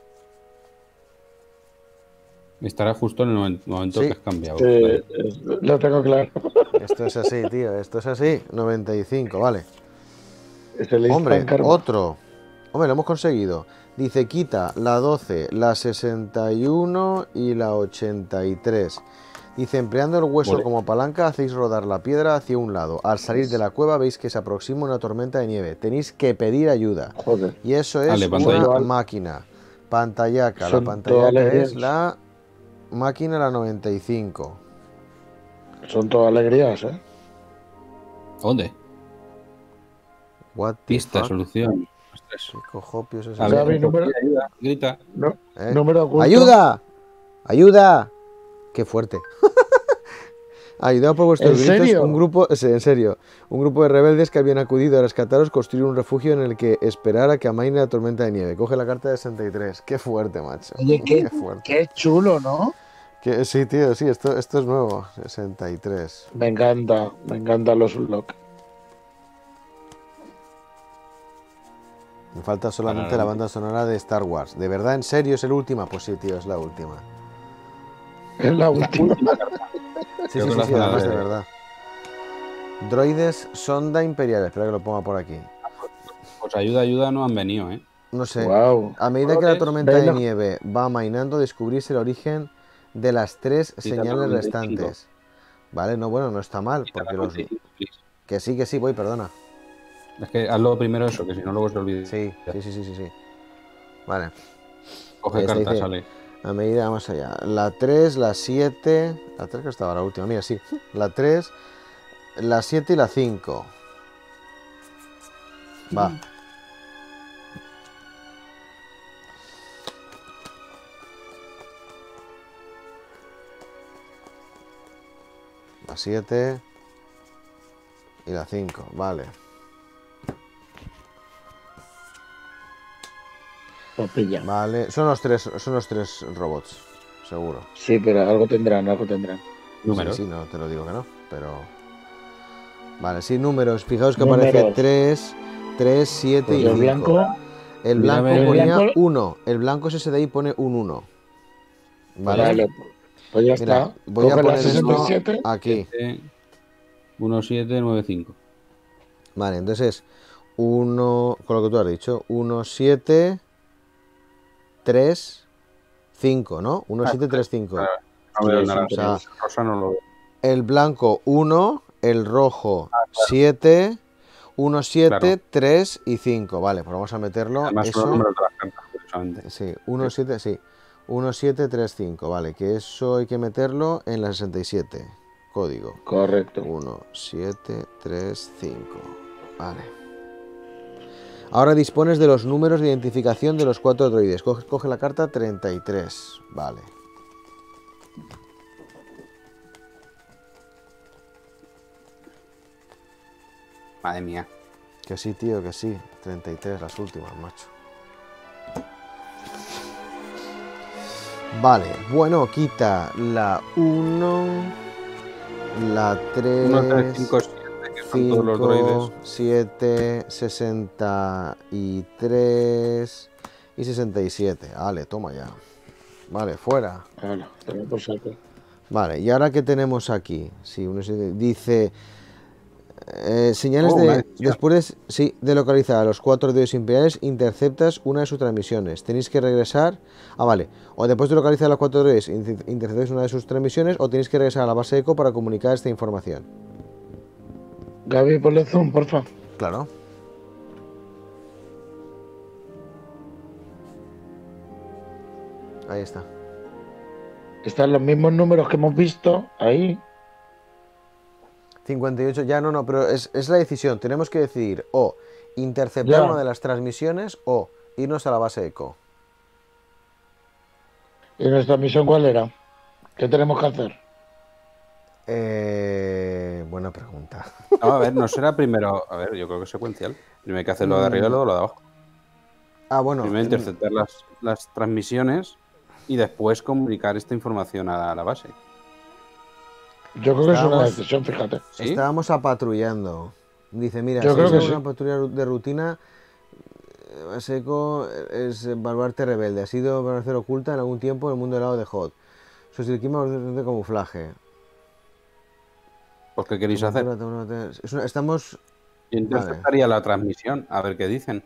Estará justo en el momen- momento Sí. que has cambiado. Sí, Vale. es- lo tengo claro. Esto es así, tío. Esto es así. noventa y cinco, vale. Es el Hombre, instant karma. otro. Hombre, lo hemos conseguido. Dice, quita la doce, la sesenta y uno y la ochenta y tres. Dice, empleando el hueso Vale. como palanca, hacéis rodar la piedra hacia un lado. Al salir de la cueva veis que se aproxima una tormenta de nieve. Tenéis que pedir ayuda. Joder. Y eso es Dale, pantalla. una máquina. Pantallaca. La Son pantallaca todas alegrías. es la máquina la noventa y cinco. Son todas alegrías, ¿eh? ¿Dónde? What the Pista, fuck? solución. Ostras. ¿Qué cojopios es A eso? ver, ver, mi número- ayuda, grita. No, ¿Eh? número oculto. ¡Ayuda! ¡Ayuda! ¡Qué fuerte! Ayudado por vuestros ¿En gritos, serio? un grupo, sí, en serio, un grupo de rebeldes que habían acudido a rescataros construir un refugio en el que esperar a que amaine la tormenta de nieve. Coge la carta de sesenta y tres. ¡Qué fuerte, macho! Oye, qué, fuerte! qué chulo, ¿no? Que- sí, tío, sí, esto, esto es nuevo. sesenta y tres. Me encanta, me encantan los unlock. Me falta solamente Para la la banda sonora de Star Wars. ¿De verdad, en serio, es el última? Pues sí, tío, es la última. Es la última. Sí, Creo sí, que sí, lo sí, hacen además de adrede. verdad. Droides sonda imperial. Espera que lo ponga por aquí. Pues ayuda, ayuda, no han venido, ¿eh? No sé. Wow. A medida que la Colores, tormenta de venga. nieve va amainando, descubrís el origen de las tres Quita señales noventa y cinco. restantes. Vale, no, bueno, no está mal, porque los... noventa y cinco, please. Que sí, que sí, voy, perdona. Es que hazlo primero eso, que si no luego se olvida. Sí, sí, sí, sí, sí, sí. Vale, Coge Esta carta, dice- sale. a medida, vamos allá. La tres, la siete... La tres que estaba la última, mira, sí. La tres, la siete y la cinco. Va. La siete y la cinco, vale. Papilla. Vale, son los tres, son los tres robots, seguro. Sí, pero algo tendrán, algo tendrán. Números. Sí, sí, no te lo digo que no, pero... Vale, sí, números. Fijaos que Números. aparece tres, tres, siete Pues y el cinco. blanco, El Mira, blanco a ver. ponía El blanco- uno. El blanco es ese de ahí, pone un uno. Vale. vale. Pues ya Mira, está. voy a Coge la poner esto sesenta y siete. aquí. uno siete nueve cinco. Vale, entonces uno, con lo que tú has dicho, uno, siete, tres, cinco, ¿no? uno, siete, tres, cinco. No veo Sí, nada. o sea, Rosa no lo veo. El blanco uno, el rojo siete, uno, siete, Claro. tres y cinco. Vale, pues vamos a meterlo. Además son los Eso, números de las cartas, curiosamente. sí, uno, siete, sí. uno, siete, tres, cinco. Vale, que eso hay que meterlo en la sesenta y siete. Código. Correcto. uno, siete, tres, cinco. Vale. Ahora dispones de los números de identificación de los cuatro droides. Coge, coge la carta treinta y tres. Vale. Madre mía. Que sí, tío, que sí. treinta y tres, las últimas, macho. Vale, bueno, quita la uno, la tres, uno tres cinco siete, que son todos los droides. cinco, siete, sesenta y tres y sesenta y siete. Vale, toma ya. Vale, fuera. Vale, te lo por saco. Vale, y ahora qué tenemos aquí. Sí, uno se- dice eh, señales Oh, de una decisión. después de, sí, de localizar a los cuatro dioses imperiales, interceptas una de sus transmisiones. Tenéis que regresar. Ah, vale. O después de localizar a los cuatro dioses, inter- interceptáis una de sus transmisiones, o tenéis que regresar a la base eco para comunicar esta información. Gaby, ponle zoom, porfa. Claro. Ahí está. Están los mismos números que hemos visto ahí. cincuenta y ocho, ya no, no, pero es, es la decisión. Tenemos que decidir o interceptar Ya. una de las transmisiones o irnos a la base eco. ¿Y nuestra misión cuál era? ¿Qué tenemos que hacer? Eh, buena pregunta. No, a ver, no será primero. A ver, yo creo que es secuencial. Primero hay que hacer lo de arriba y luego lo de abajo. Ah, bueno. Primero em, interceptar las, las transmisiones y después comunicar esta información a la, a la base. Yo creo que es una Estábamos- decisión, fíjate. ¿Sí? Estábamos apatrullando. Dice, mira, Yo si creo es que una sí. patrulla de rutina, eh, Baseco es baluarte rebelde. Ha sido permanecer oculta en algún tiempo en el mundo helado de Hot. Su esquema de camuflaje. Pues, ¿qué queréis hacer? Es una- estamos... Yo interceptaría la transmisión, a ver qué dicen.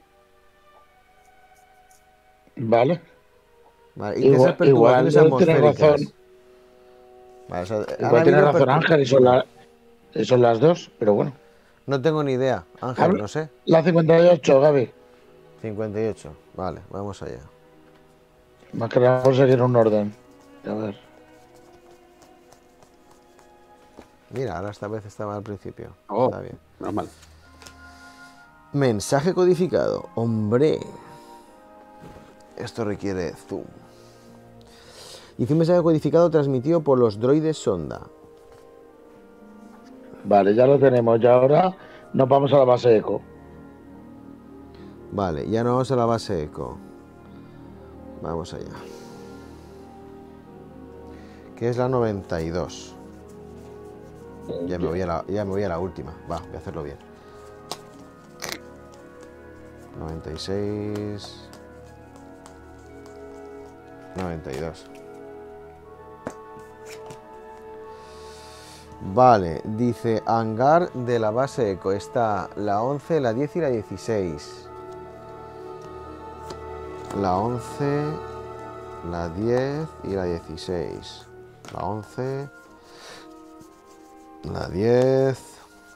Vale. Vale, Igual, intensa perturbaciones igual tiene atmosféricas. razón. Vale, o sea, han Igual tiene habido razón pertur- Ángel y son, la- y son las dos, pero bueno. No tengo ni idea, Ángel, Habla- no sé. La cincuenta y ocho, Gaby. cincuenta y ocho. Vale, vamos allá. Más que nada por seguir un orden. A ver. Mira, ahora esta vez estaba al principio. Oh, Está bien. normal. Mensaje codificado. Hombre. Esto requiere zoom. Dice un mensaje codificado transmitido por los droides sonda. Vale, ya lo tenemos. Y ahora nos vamos a la base eco. Vale, ya nos vamos a la base eco. Vamos allá. Que es la noventa y dos. Ya me voy a la, ya me voy a la última. Va, voy a hacerlo bien. noventa y seis. noventa y dos. Vale, dice hangar de la base eco. Está la once, la diez y la dieciséis. La once, la diez y la dieciséis. La once, la diez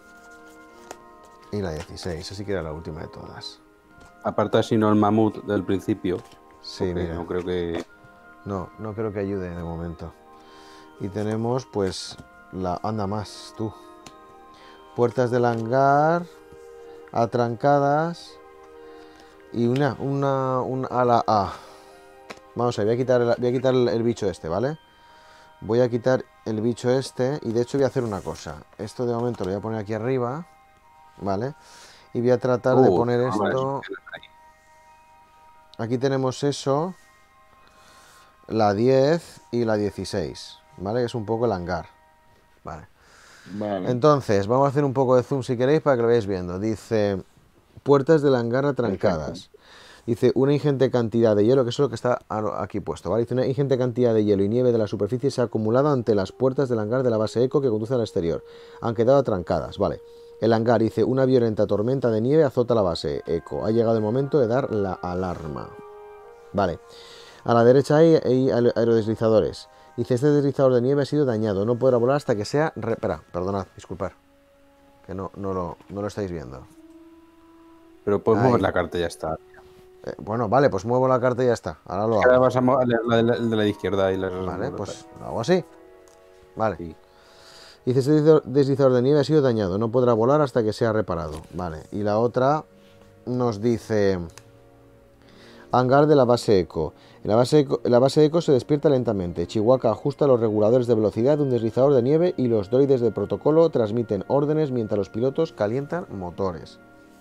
y la dieciséis. Así que era la última de todas. Aparta si no el mamut del principio. Sí, porque mira. no creo que. No, no creo que ayude de momento. Y tenemos pues la... Anda más, tú. Puertas del hangar atrancadas y una, una, una ala A. Vamos a ver, voy a quitar, el, voy a quitar el, el bicho este, ¿vale? Voy a quitar el bicho este y de hecho voy a hacer una cosa. Esto de momento lo voy a poner aquí arriba, ¿vale? Y voy a tratar de Uh, poner no, vale, esto... eso queda ahí. Aquí tenemos eso, la diez y la dieciséis, ¿vale? Que es un poco el hangar, ¿vale? Vale. Entonces, vamos a hacer un poco de zoom si queréis para que lo veáis viendo. Dice, puertas del hangar atrancadas. Dice, una ingente cantidad de hielo, que es lo que está aquí puesto, ¿vale? Dice, una ingente cantidad de hielo y nieve de la superficie se ha acumulado ante las puertas del hangar de la base eco que conduce al exterior. Han quedado atrancadas, ¿vale? El hangar, dice, una violenta tormenta de nieve azota la base eco. Ha llegado el momento de dar la alarma. Vale. A la derecha hay, hay aerodeslizadores. Dice, este deslizador de nieve ha sido dañado. No podrá volar hasta que sea... Re... Espera, perdonad, disculpad. Que no, no, lo, no lo estáis viendo. Pero puedes Ahí. mover la carta y ya está. Eh, bueno, vale, pues muevo la carta y ya está. Ahora lo Ahora hago. vas a mover la de la, de la izquierda y la Vale, pues lo hago así. Vale. Sí. Dice, este deslizador- deslizador de nieve ha sido dañado. No podrá volar hasta que sea reparado. Vale. Y la otra nos dice... Hangar de la base eco. En la base eco, la base eco se despierta lentamente. Chihuahua ajusta los reguladores de velocidad de un deslizador de nieve y los droides de protocolo transmiten órdenes mientras los pilotos calientan motores.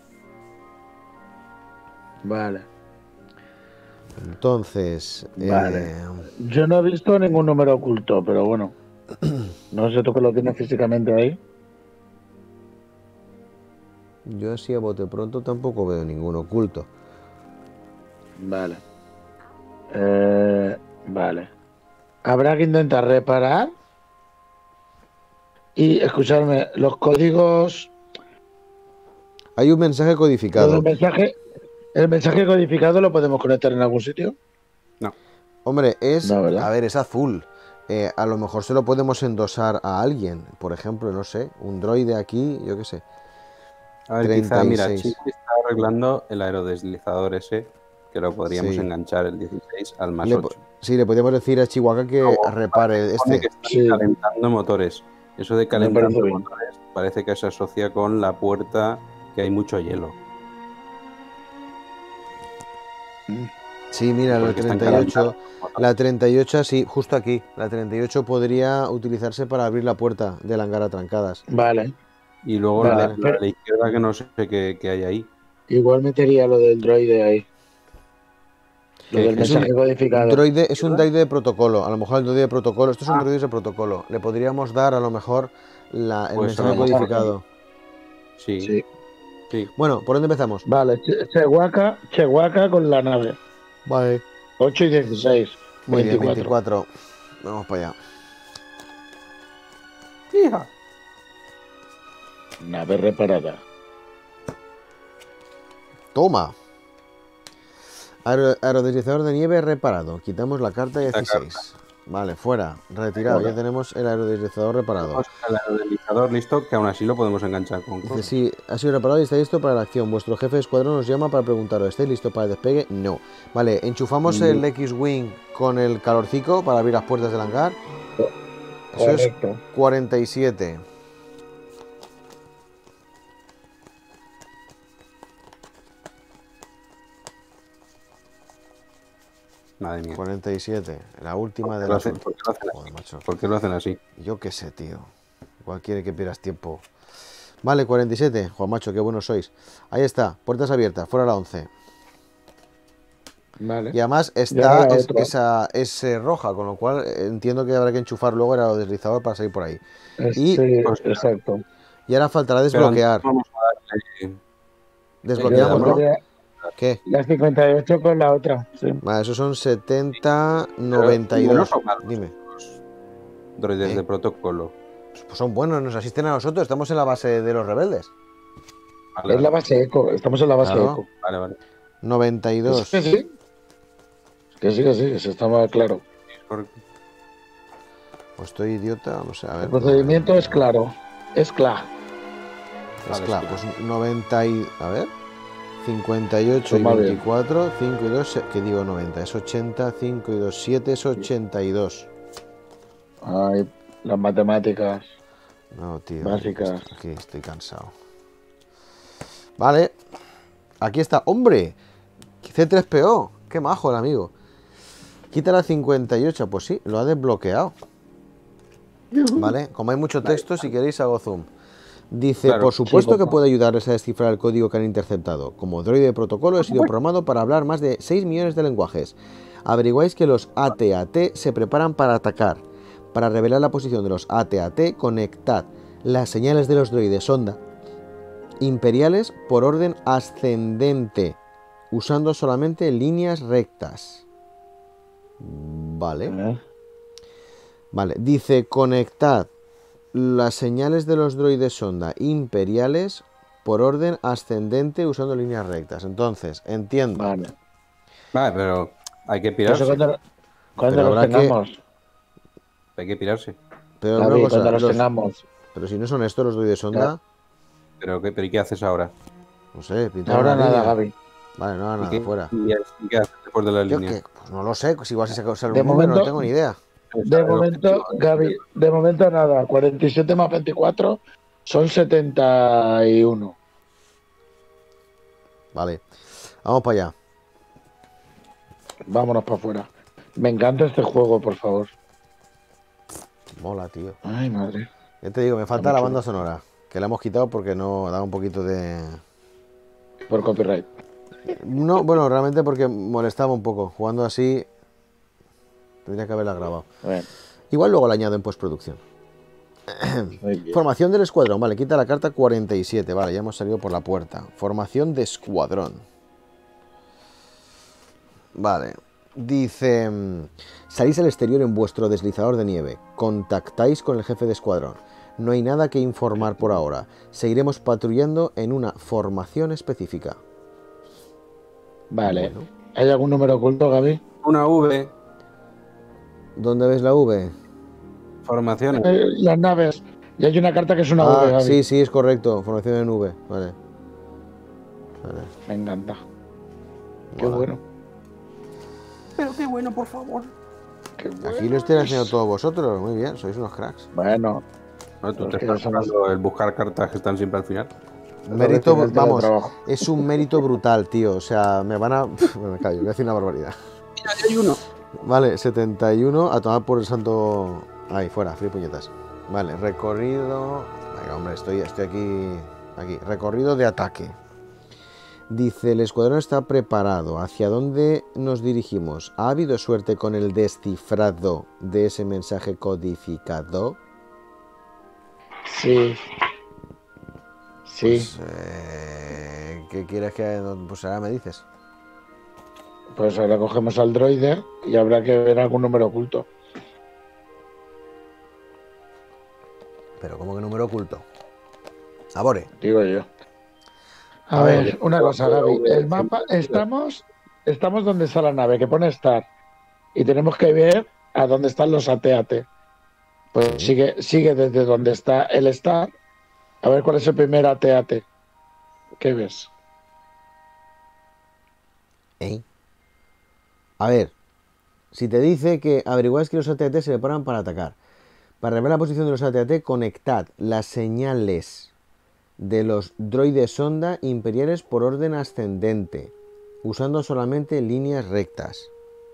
Vale. Entonces... Vale. eh, Yo no he visto ningún número oculto, pero bueno. No sé tú que lo tienes físicamente ahí. yo así a bote pronto tampoco veo ningún oculto. Vale. Eh, vale. Habrá que intentar reparar. Y escucharme, los códigos. Hay un mensaje Lo codificado. del mensaje, ¿el mensaje codificado lo podemos conectar en algún sitio? Hombre, es... No, ¿verdad? a ver, es azul. Eh, a lo mejor se lo podemos endosar a alguien. Por ejemplo, no sé, un droide aquí, yo qué sé. A ver, quizá, mira, treinta y seis. Chico está arreglando el aerodeslizador ese, que lo podríamos Sí. enganchar el dieciséis al más Le po- ocho. sí, le podríamos decir a Chihuahua que No, repare Pone este. que están Sí. calentando motores. Eso de Me calentando parece bien. motores parece que se asocia con la puerta que hay mucho hielo. Sí, mira, la Porque están treinta y ocho, caras- la treinta y ocho, sí, justo aquí. La treinta y ocho podría utilizarse para abrir la puerta del hangar a trancadas. Vale. Y luego Vale, la, la pero- de la izquierda que no sé qué, qué hay ahí. Igual metería lo del droide ahí. Lo ¿Qué- del qué Es un mensaje codificado. droide, es un droide de protocolo. A lo mejor el droide de protocolo. Esto es un Ah. droide de protocolo. Le podríamos dar a lo mejor la- el Pues mensaje a lo mejor. codificado. Sí, Sí. sí. Bueno, ¿por dónde empezamos? Vale, Che- Chewbacca, Chewbacca con la nave. Vale. ocho y dieciséis. Muy bien, veinticuatro. veinticuatro. Vamos para allá. Hija. Nave reparada. Toma. Aero- aerodeslizador de nieve reparado. Quitamos la carta dieciséis. Vale, fuera. Retirado. Fuera. Ya tenemos el aerodeslizador reparado. Tenemos el aerodeslizador listo, que aún así lo podemos enganchar con Dice, cosas. sí, ha sido reparado y está listo para la acción. Vuestro jefe de escuadrón os llama para preguntaros, ¿estáis listo para el despegue? No. Vale, enchufamos No. el X-Wing con el calorcico para abrir las puertas del hangar. Eso es Correcto. cuarenta y siete. Madre mía. cuarenta y siete. La última de ¿Por qué lo las hacen- por qué lo hacen Joder, macho. ¿Por qué lo hacen así? Yo qué sé, tío. Igual quiere que pierdas tiempo. Vale, cuarenta y siete. Juan Macho, qué buenos sois. Ahí está, puertas abiertas, fuera la once. Vale. Y además Ya está la es- otra. esa es eh, roja, con lo cual eh, entiendo que habrá que enchufar luego el aerodeslizador para salir por ahí. Sí, Pues- exacto. Y ahora faltará Pero desbloquear. antes vamos a darle- Desbloqueamos, Yo ¿no? Sería ¿Qué? La cincuenta y ocho con la otra. Sí. Vale, esos son setenta, noventa y Pero, dos. ¿buenos o malos? Dime. Droides ¿Eh? de protocolo. Pues son buenos, nos asisten a nosotros. Estamos en la base de los rebeldes. Vale, Es la base eco. Estamos en la base Claro. eco. vale, vale. noventa y dos. Que sí. Que sí, que sí, que se estaba claro. Correcto. Pues estoy idiota, no sé, a ver. El procedimiento es claro. Es claro. Es Vale, claro, sí. pues noventa y... A ver. cincuenta y ocho y Toma bien. veinticuatro, cinco y dos, que digo noventa, es ochenta, cinco y dos, siete es ochenta y dos. Ay, las matemáticas. No, tío. Básicas. Aquí estoy cansado. Vale. Aquí está. ¡Hombre! C tres P O. Qué majo el amigo. Quita la cincuenta y ocho. Pues sí, lo ha desbloqueado. Vale. Como hay mucho texto, si queréis hago zoom. Dice, Claro, por supuesto sí, que papá. puede ayudarles a descifrar el código que han interceptado. Como droide de protocolo he sido programado para hablar más de seis millones de lenguajes. Averiguáis que los A T A T se preparan para atacar. Para revelar la posición de los A T A T, conectad las señales de los droides sonda imperiales por orden ascendente, usando solamente líneas rectas. Vale. ¿Eh? Vale, dice conectad las señales de los droides sonda imperiales por orden ascendente usando líneas rectas. Entonces, entiendo. Vale. Vale, pero hay que Eso pirarse. cuando, cuando Pero los habrá que- tengamos. Hay que pirarse. Pero Gaby, una cosa, cuando los los- tengamos. pero si no son estos los droides sonda, Pero ¿qué, pero ¿y qué haces ahora? no sé, pintar Ahora una nada, línea. Gaby. Vale, no, ¿Y nada, qué, fuera. y y qué haces después de la Yo línea? qué, pues no lo sé, pues igual si se sale De un número, no momento- tengo ni idea. De momento, Gaby, de momento nada. cuarenta y siete más veinticuatro son setenta y uno. Vale, vamos para allá. Vámonos para afuera. Me encanta este juego, por favor. Mola, tío. Ay, madre. Ya te digo, me falta Está la muy banda sonora, que la hemos quitado porque no da un poquito de... Por copyright. No, bueno, realmente porque molestaba un poco. Jugando así, tendría que haberla grabado. Bueno, Igual luego la añado en postproducción. muy bien. Formación del escuadrón, vale, quita la carta cuarenta y siete, vale, ya hemos salido por la puerta. Formación de escuadrón. Vale, dice, mm, salís al exterior en vuestro deslizador de nieve, contactáis con el jefe de escuadrón. No hay nada que informar por ahora, seguiremos patrullando en una formación específica. Vale. Bueno, ¿Hay algún número oculto, Gaby? Una V, ¿dónde ves la V? formaciones. Eh, las naves. Y hay una carta que es una V, Ah, Gaby. sí, sí, es correcto, formación en V, vale. Vale, Me encanta. Qué mola. bueno. Pero qué bueno, por favor. Qué bueno. Aquí lo estoy enseñando todos vosotros, muy bien, sois unos cracks. Bueno, No, tú Los te que estás somos- jugando el buscar cartas que están siempre al final. Mérito, Entonces, vamos, teletrabajo. es un mérito brutal, tío. O sea, me van a... Pff, me callo, voy a decir una barbaridad. Mira, aquí hay uno. Vale, setenta y uno a tomar por el santo... Ahí, fuera, frío puñetas. Vale, recorrido... Venga, hombre, estoy, estoy aquí... Aquí, recorrido de ataque. Dice, el escuadrón está preparado. ¿Hacia dónde nos dirigimos? ¿Ha habido suerte con el descifrado de ese mensaje codificado? Sí. Sí. Pues, eh, ¿qué quieres que...? Pues ahora me dices. Pues ahora cogemos al droide y habrá que ver algún número oculto. Pero ¿cómo que número oculto? Sabore. Digo yo. A, A ver, ver. una cosa, Gaby. El mapa, estamos, estamos donde está la nave, que pone Star. Y tenemos que ver a dónde están los A T A T. Pues Sí. sigue, sigue desde donde está el Star. A ver cuál es el primer A T A T. ¿Qué ves? ¿Eh? A ver. Si te dice que averiguáis que los A T A T se preparan para atacar. Para revelar la posición de los A T A T, conectad las señales de los droides sonda imperiales por orden ascendente, usando solamente líneas rectas.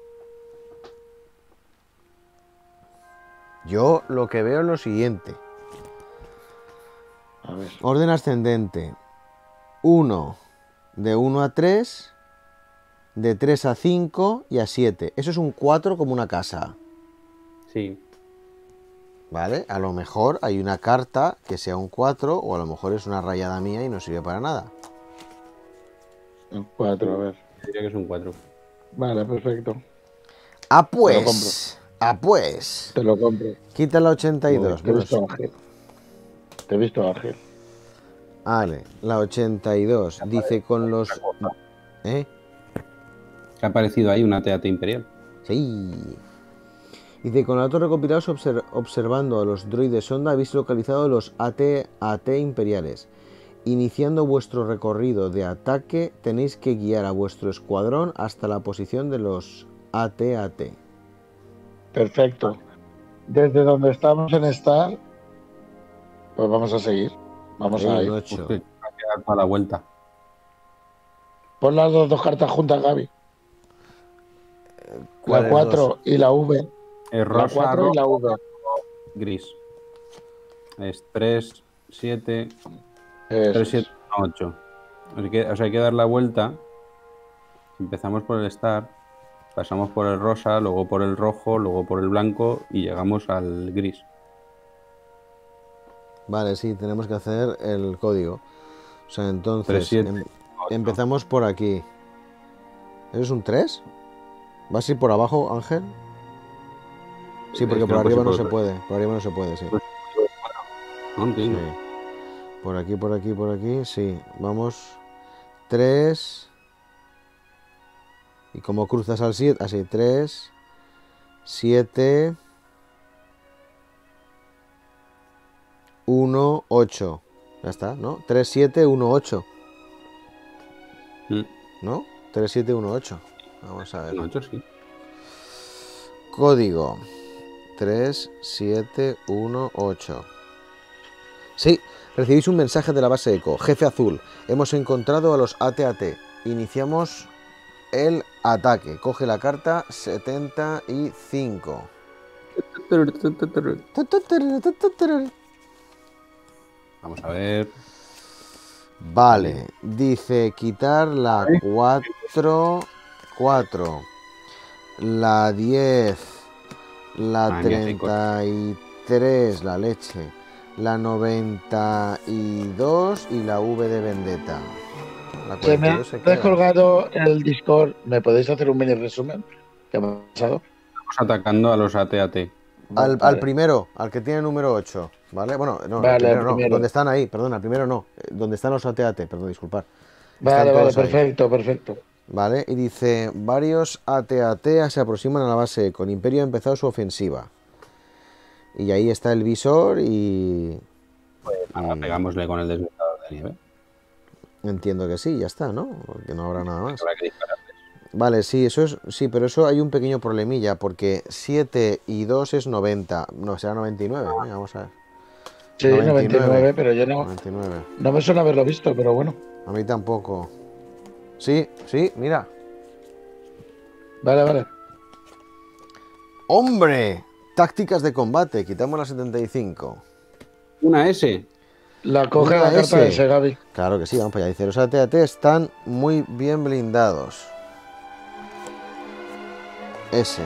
Yo lo que veo es lo siguiente. A ver. Orden ascendente. uno, de uno a tres, de tres a cinco y a siete. Eso es un cuatro como una casa. Sí. ¿Vale? A lo mejor hay una carta que sea un cuatro o a lo mejor es una rayada mía y no sirve para nada. Un cuatro, a ver. Diría que es un cuatro. Vale, perfecto. Ah, Te lo pues. Ah, pues. Te lo compro. Quita la ochenta y dos. Te he Bueno, visto ágil. Te he visto ágil. vale, la ochenta y dos. Dice con los... ¿Eh? ¿Qué ha aparecido ahí una A T A T imperial? Sí. Dice, con los datos recopilados obser- observando a los droides sonda habéis localizado los A T A T imperiales. Iniciando vuestro recorrido de ataque tenéis que guiar a vuestro escuadrón hasta la posición de los A T A T. Perfecto. Desde donde estamos en Star, pues vamos a seguir. Vamos Sí, a un ir. ocho. Usted va a quedar para la vuelta. Pon las dos, dos cartas juntas, Gaby. La ¿Cuáles cuatro dos? y la V. Es La rosa, cuatro y la rojo, V. gris. Es tres, siete, Eso tres, es. siete, ocho. O sea, que- o sea, hay que dar la vuelta. Empezamos por el Star, pasamos por el rosa, luego por el rojo, luego por el blanco y llegamos al gris. Vale, sí, tenemos que hacer el código. O sea, entonces tres, siete, em- ocho. empezamos por aquí. ¿Eso es un tres? ¿Vas a ir por abajo, Ángel? Sí, porque Es que por no puedo arriba ir no por se otro. puede. Por arriba no se puede, sí. No entiendo. Sí. Por aquí, por aquí, por aquí, sí. Vamos. tres. Y como cruzas al siete, así, tres, siete, uno, ocho. Ya está, ¿no? tres, siete, uno, ocho. Mm, ¿No? tres, siete, uno, ocho. Vamos a ver. un ocho, sí. Código tres, siete, uno, ocho. Sí, recibís un mensaje de la base ECO. Jefe Azul, hemos encontrado a los A T A T. Iniciamos el ataque. Coge la carta setenta y cinco. Vamos a ver. Vale, dice quitar la cuatro, cuatro, la diez, la Ah, diez y treinta y tres, la leche, la noventa y dos y la V de Vendetta. La Se me cuarenta y ha dos se queda. descolgado el Discord. ¿Me podéis hacer un mini resumen? ¿Qué ha pasado? Estamos atacando a los A T A T. Al, Vale. al primero, al que tiene número ocho, ¿vale? Bueno, no, Vale, al primero al no, primero. donde están ahí, perdón, al primero no, eh, donde están los A T A T, perdón, disculpar. Vale, Están vale, todos ahí. perfecto, perfecto. Vale, y dice, varios A T A T se aproximan a la base, con Imperio ha empezado su ofensiva. Y ahí está el visor y... Ahora pegámosle con el desmontador de nieve. Entiendo que sí, ya está, ¿no? Porque no habrá nada más. Habrá que dispararles. Vale, sí, eso es, sí, pero eso hay un pequeño problemilla, porque siete y dos es noventa, no, será noventa y nueve, venga, vamos a ver. Sí, noventa y nueve, pero yo no, noventa y nueve. no me suena haberlo visto, pero bueno. A mí tampoco. Sí, sí, mira. Vale, vale. ¡Hombre! Tácticas de combate. Quitamos la setenta y cinco. Una S. La coge Una la carta S. de ese, Gaby. Claro que sí, vamos para allá. Dice, los A T A T están muy bien blindados. S.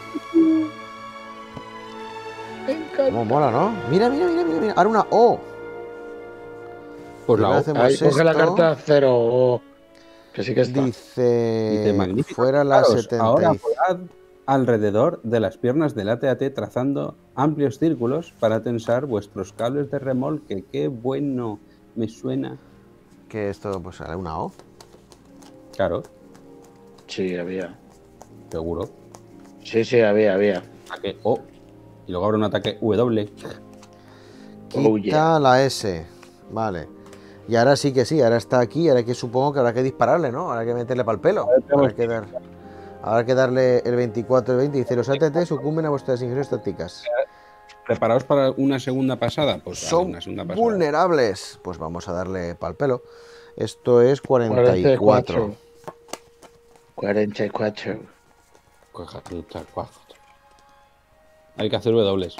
Me encanta. Cómo mola, ¿no? Mira, mira, mira, mira, mira. Ahora una O. Pues la Primero O. hacemos Ahí coge la esto. carta cero. Oh, que sí que está. Dice, Dice magnífico. fuera la Fijaros, setenta. ahora y- volad alrededor de las piernas del A T A T trazando amplios círculos para tensar vuestros cables de remolque. ¡Qué bueno! Me suena. Que esto, pues, sale una O. Claro, Sí, había. seguro. Sí, sí, había, había. Ataque O. Y luego habrá un ataque W. Quita Oh, yeah. la S. Vale. Y ahora sí que sí, ahora está aquí, ahora que supongo que habrá que dispararle, ¿no? Habrá que meterle para el pelo. Habrá que, dar, habrá que darle el veinticuatro y el veinte. Dice, los A T T sucumben a vuestras ingeniosas tácticas. ¿Preparaos para una segunda pasada? Pues vale, Son una segunda pasada. vulnerables. Pues vamos a darle para el pelo. Esto es cuarenta y cuatro. cuarenta y cuatro. Hay que hacer W.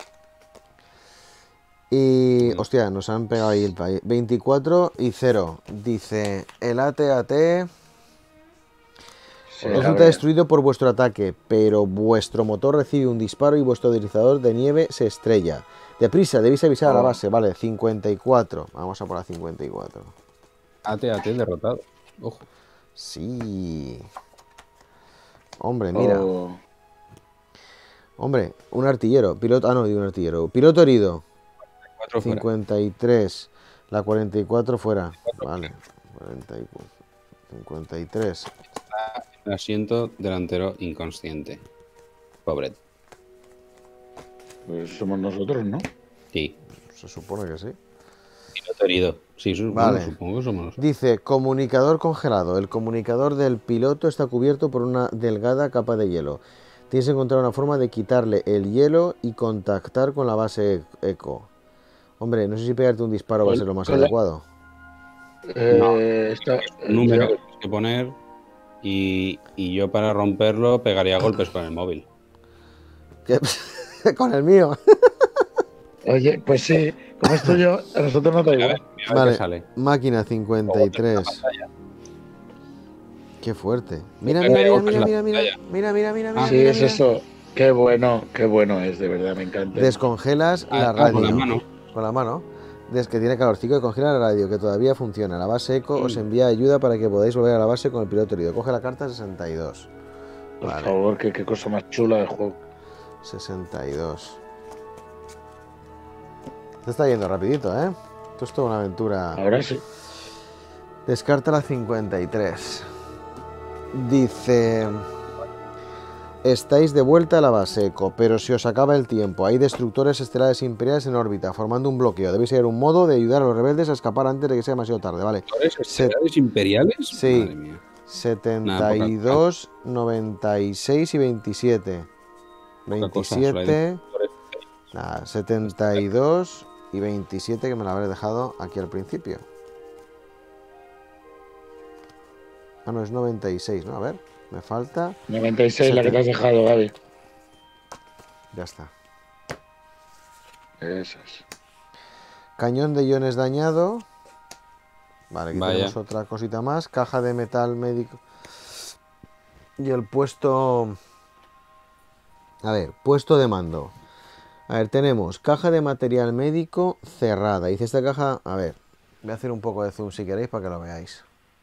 Y, hostia, nos han pegado ahí el país. veinticuatro y cero. Dice, el A T A T Sí, resulta había. destruido por vuestro ataque, pero vuestro motor recibe un disparo y vuestro deslizador de nieve se estrella. Deprisa, debéis avisar a la Oh. base. Vale, cincuenta y cuatro. Vamos a por la cincuenta y cuatro. A T A T derrotado. Ojo. Sí. Hombre, mira. Oh. Hombre, un artillero. Piloto. Ah, no, digo un artillero. Piloto herido. Cuatro fuera. cincuenta y tres. La cuarenta y cuatro fuera. Vale. cuarenta y cuatro. cincuenta y tres. El asiento delantero inconsciente. Pobre. Pues somos nosotros, ¿no? Sí. Se supone que sí. Piloto herido. Sí, su- Vale. bueno, supongo que somos nosotros. Dice, comunicador congelado. El comunicador del piloto está cubierto por una delgada capa de hielo. Tienes que encontrar una forma de quitarle el hielo y contactar con la base eco. Hombre, no sé si pegarte un disparo va a ser lo más Con la- adecuado. Eh, está- Un número yo- que tienes que poner y, y yo para romperlo pegaría golpes con el móvil. ¿Qué? Con el mío. Oye, pues sí, como es tuyo, a nosotros no te A ayuda. ver, mira a ver Vale, qué sale. máquina cincuenta y tres. Qué fuerte. Mira, Venga, mira, ya mira, golpes mira, la mira, mira, pantalla. mira, mira, mira, mira, Ah, Sí, mira, es mira. eso. Qué bueno, qué bueno es, de verdad, me encanta. Descongelas la Ah, radio. con la mano. Con la mano. Desde que tiene calorcico y congela la radio, que todavía funciona. La base eco Mm. os envía ayuda para que podáis volver a la base con el piloto herido. Coge la carta sesenta y dos. Por Vale, favor, qué, qué cosa más chula de juego. sesenta y dos. Se está yendo rapidito, ¿eh? Esto es toda una aventura. Ahora sí. Descarta la cincuenta y tres. Dice... Estáis de vuelta a la base eco, pero se os acaba el tiempo. Hay destructores estelares imperiales en órbita, formando un bloqueo. Debéis hallar un modo de ayudar a los rebeldes a escapar antes de que sea demasiado tarde, ¿vale? ¿Destructores estelares imperiales? Sí. Madre mía. setenta y dos, noventa y seis y veintisiete. Poca cosa, solo hay veintisiete... destructores. Nada, setenta y dos y veintisiete, que me la habré dejado aquí al principio. Ah, no, es noventa y seis, ¿no? A ver, me falta... noventa y seis la que te has dejado, Gaby. Ya está. Esas. Cañón de iones dañado. Vale, aquí Vaya. tenemos otra cosita más. Caja de metal médico. Y el puesto... A ver, puesto de mando. A ver, tenemos caja de material médico cerrada. Dice esta caja... A ver, voy a hacer un poco de zoom si queréis para que lo veáis.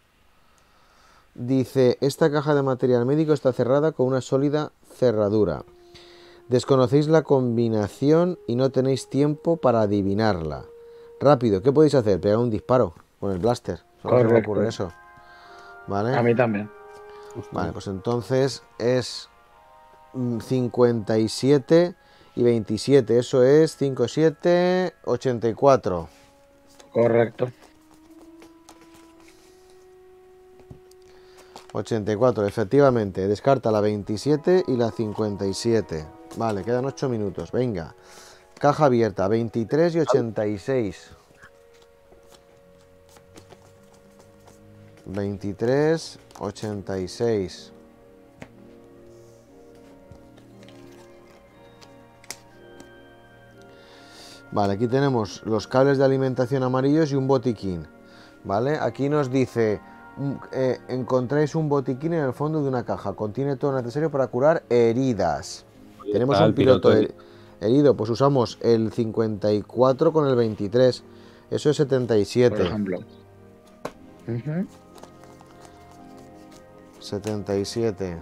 Dice, esta caja de material médico está cerrada con una sólida cerradura. Desconocéis la combinación y no tenéis tiempo para adivinarla. Rápido, ¿qué podéis hacer? Pegar un disparo con el blaster. Solo se me Correcto. ocurre eso. ¿Vale? A mí también. Vale, pues entonces es mm, cincuenta y siete y veintisiete. Eso es cincuenta y siete, ochenta y cuatro. Correcto. ochenta y cuatro, efectivamente. Descarta la veintisiete y la cincuenta y siete. Vale, quedan ocho minutos. Venga. Caja abierta, veintitrés y ochenta y seis. veintitrés, ochenta y seis. Vale, aquí tenemos los cables de alimentación amarillos y un botiquín. Vale, aquí nos dice, eh, encontráis un botiquín en el fondo de una caja. Contiene todo lo necesario para curar heridas. Ahí Tenemos está un el piloto, piloto herido, pues usamos el cincuenta y cuatro con el veintitrés. Eso es setenta y siete. Por ejemplo. Uh-huh. setenta y siete.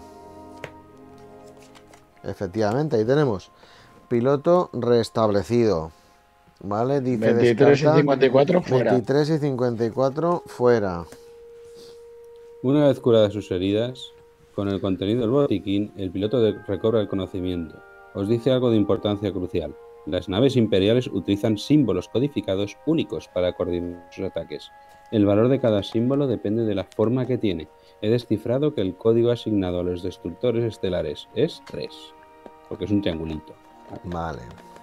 Efectivamente, ahí tenemos. Piloto restablecido. Vale, dice veintitrés y descarta, cincuenta y cuatro fuera. veintitrés y cincuenta y cuatro fuera. Una vez curadas sus heridas, con el contenido del botiquín, el piloto de- recobra el conocimiento. Os dice algo de importancia crucial. Las naves imperiales utilizan símbolos codificados únicos para coordinar sus ataques. El valor de cada símbolo depende de la forma que tiene. He descifrado que el código asignado a los destructores estelares es tres, porque es un triangulito. Vale.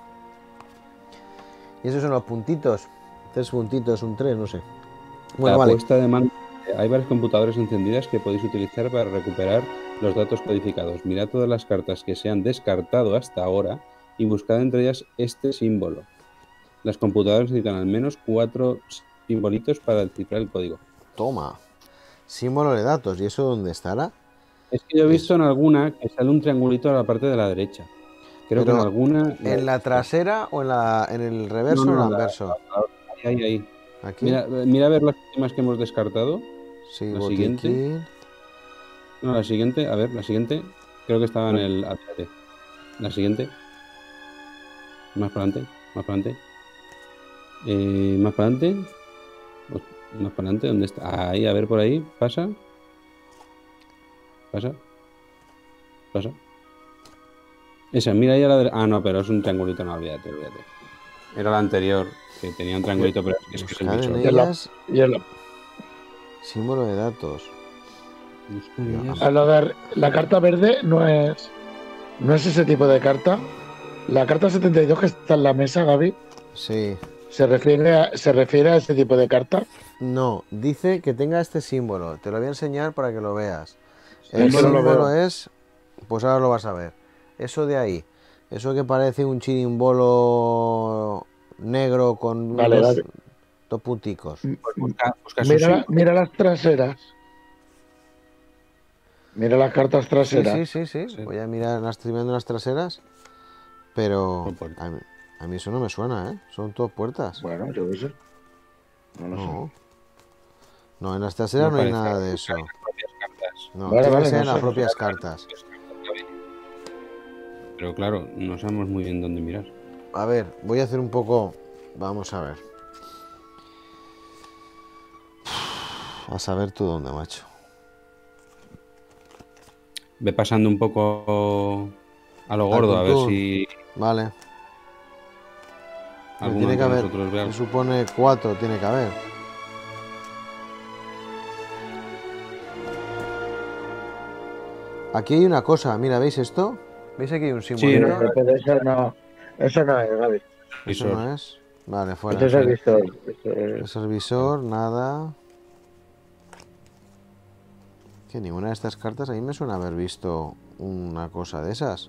¿Y esos son los puntitos? Tres puntitos, un tres, no sé. Bueno, la vale. puesta de mando. Hay varias computadoras encendidas que podéis utilizar para recuperar los datos codificados. Mirad todas las cartas que se han descartado hasta ahora y buscad entre ellas este símbolo. Las computadoras necesitan al menos cuatro simbolitos para descifrar el código. Toma. Símbolo de datos. ¿Y eso dónde estará? Es que yo he visto en alguna que sale un triangulito a la parte de la derecha. Creo Pero que en alguna... ¿en la trasera o en, la, en el reverso No, no, o en el la- anverso? Ahí, ahí, ahí. Aquí. Mira, mira a ver las últimas que hemos descartado. Sí, la botiquín. siguiente. No, la siguiente, a ver, la siguiente. Creo que estaba en el... ah, espérate. La siguiente. Más para adelante, más para adelante. Eh, más para adelante. Pues, más para adelante, ¿dónde está? Ahí, a ver por ahí. Pasa. Pasa. Pasa. Esa, mira ahí a la derecha. Ah, no, pero es un triangulito, no, olvídate, olvídate. Era la anterior, que tenía un triangulito, pero es que es el Buscar en visor. Y en la- ellas y en la- símbolo de datos. Busca en ellas. a lo de la carta verde no es no es ese tipo de carta. La carta setenta y dos que está en la mesa, Gaby, Sí. se refiere a, se refiere a ese tipo de carta. No, dice que tenga este símbolo. Te lo voy a enseñar para que lo veas. Sí, El yo no lo símbolo veo. es, pues ahora lo vas a ver. Eso de ahí, eso que parece un chirimbolo negro con Vale, dos, vale. dos punticos. Busca, busca su Mira, símbolo. mira las traseras. Mira las cartas Sí, traseras. sí, sí, sí. Sí. Voy a mirar, las estoy viendo las traseras, pero Son puertas. a mí, a mí eso no me suena, ¿eh? Son todas puertas. Bueno, yo qué sé. No lo sé. No. No, en las traseras no, hay parece. nada de eso. Las propias cartas. No, Vale, tiene vale, que ser no en las sé. propias cartas. Pero claro, no sabemos muy bien dónde mirar. A ver, voy a hacer un poco. Vamos a ver. A saber tú dónde, macho. Ve pasando un poco a lo Al gordo, a ver tuntún. si Vale. Pero alguno tiene que de haber. nosotros vea. Se supone cuatro, tiene que haber. Aquí hay una cosa, mira, ¿veis esto? ¿Veis aquí hay un simbolito? no, Pero eso no, eso no es, Gaby. Eso Visor. no es. Vale, fuera. Esto es el visor. Esto El es- servisor, nada. Que ninguna de estas cartas a mí me suena haber visto una cosa de esas.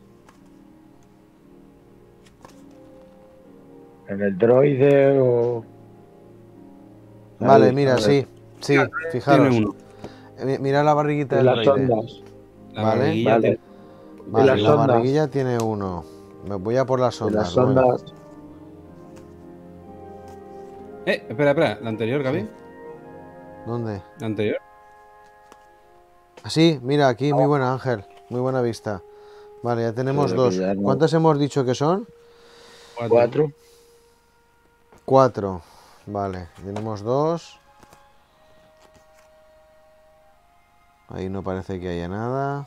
En el droide o. Vale, Ahí, mira, a ver. sí, sí, Tiene fijaros. uno. Eh, mi- Mira la barriguita En del las droide. ondas. La Vale, barriguilla vale. tiene- Vale, las la ondas. barriguilla tiene uno. Me voy a por las En ondas. las luego. ondas. Eh, espera, espera. La anterior, Gaby. ¿Dónde? La anterior. Ah, sí, mira, aquí, muy buena, Ángel. Muy buena vista. Vale, ya tenemos Pero dos. que ya no- ¿Cuántas hemos dicho que son? Cuatro. Cuatro. Vale, tenemos dos. Ahí no parece que haya nada.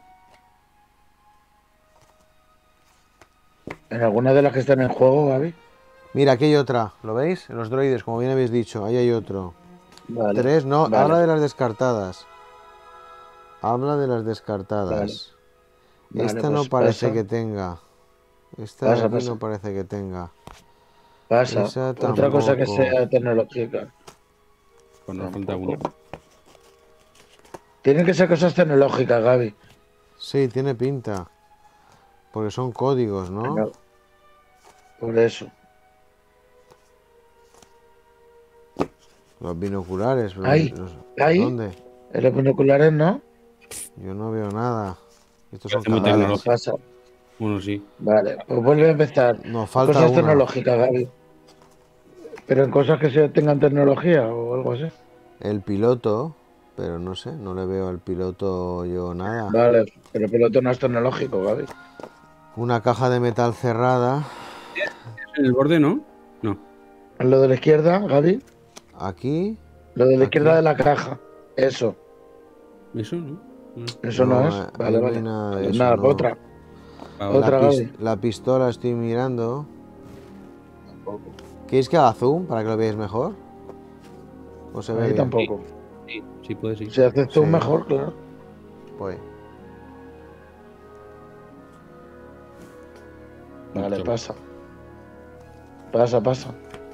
En alguna de las que están en juego, Gaby. Mira, aquí hay otra. ¿Lo veis? En los droides, como bien habéis dicho. Ahí hay otro. Vale. Tres, no, Vale. habla de las descartadas. Habla de las descartadas. Vale, Esta no pues parece pasa. que tenga. Esta Pasa, de aquí pasa. no parece que tenga. Pasa. Esa Otra cosa que tampoco. sea tecnológica. Pues nos falta Tampoco. una. Tienen que ser cosas tecnológicas, Gaby. Sí, tiene pinta. Porque son códigos, ¿no? No, por eso. Los binoculares. pero Ahí, los- ahí. ¿Dónde? En los binoculares, ¿no? Yo no veo nada. Estos son Parece muy cadáveres. tecnológico. Pasa. Uno sí. Vale, pues vuelve a empezar. Nos falta Cosas una. tecnológicas, Gaby. Pero en cosas que se tengan tecnología o algo así. El piloto. Pero no sé, no le veo al piloto yo nada. Vale, pero el piloto no es tecnológico, Gaby. Una caja de metal cerrada. ¿En el borde no? No. En lo de la izquierda, Gaby. Aquí. Lo de la Aquí. izquierda de la caja. Eso. ¿Eso no? No. Eso no, No, es. ahí Vale, no vale. hay nada de Pues eso, nada, no. pues otra. Ah, Otra, La, pis- Gaby. la pistola estoy mirando. Tampoco. ¿Queréis que haga zoom para que lo veáis mejor? ¿O se ve Ahí bien? tampoco. Sí, sí puede ser. Si haces tú Sí. mejor, claro. Pues. Vale, Mucho. pasa. Pasa, pasa.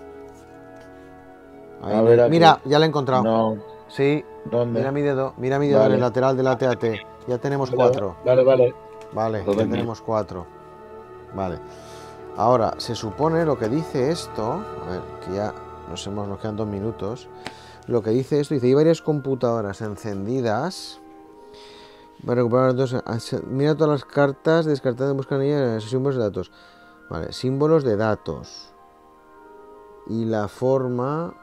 Ahí A no- ver aquí. Mira, ya lo he encontrado. No. Sí, ¿Dónde? mira mi dedo, mira mi dedo Vale. en el lateral del A T A T. Ya tenemos Vale, cuatro. Vale, vale. Vale, Lo ya ven bien. tenemos cuatro. Vale. Ahora, se supone lo que dice esto. A ver, que ya nos hemos, nos quedan dos minutos. Lo que dice esto, dice, hay varias computadoras encendidas. Para recuperar los datos. Mira todas las cartas descartadas en buscar en ellas símbolos de datos. Vale, símbolos de datos. Y la forma.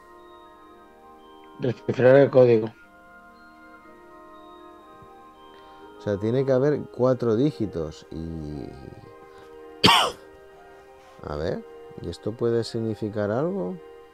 Descifrar el código. O sea, tiene que haber cuatro dígitos. Y. A ver, ¿y esto puede significar algo?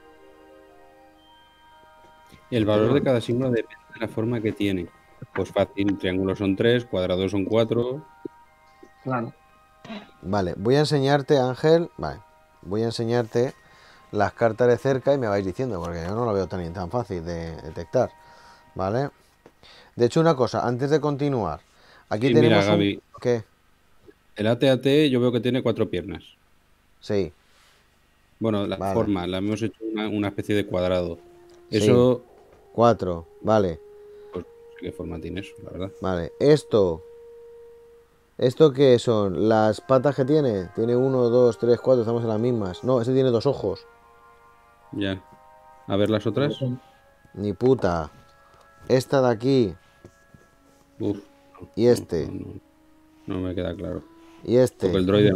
El valor de cada símbolo depende de la forma que tiene. Pues fácil, triángulos son tres, cuadrados son cuatro. Claro. Vale, voy a enseñarte, Ángel. Vale, voy a enseñarte las cartas de cerca y me vais diciendo, porque yo no lo veo tan, tan fácil de detectar. Vale. De hecho, una cosa, antes de continuar, aquí Sí, tenemos. mira, Gaby. Un... ¿Qué? El A T A T yo veo que tiene cuatro piernas. Sí. Bueno, la Vale. forma, la hemos hecho una, una especie de cuadrado. Sí. Eso, Cuatro. Vale. pues no sé qué forma tiene eso, la verdad. Vale. Esto. ¿Esto qué son? ¿Las patas que tiene? Tiene uno, dos, tres, cuatro. Estamos en las mismas. No, este tiene dos ojos. Ya. A ver las otras. Ni puta. Esta de aquí. Uf. no, Y este. No, no, no me queda claro. Y este. Porque el droide.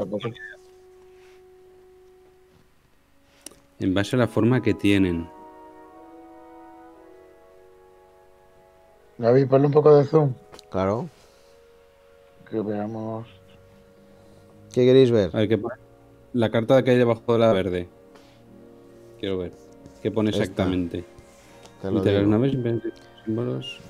En base a la forma que tienen. Gaby, ponle un poco de zoom. Claro. Que veamos. ¿Qué queréis ver? A ver, ¿qué pone? La carta que hay debajo de la verde. Quiero ver. ¿Qué pone Esta. exactamente? Te lo Entre las digo. naves y símbolos.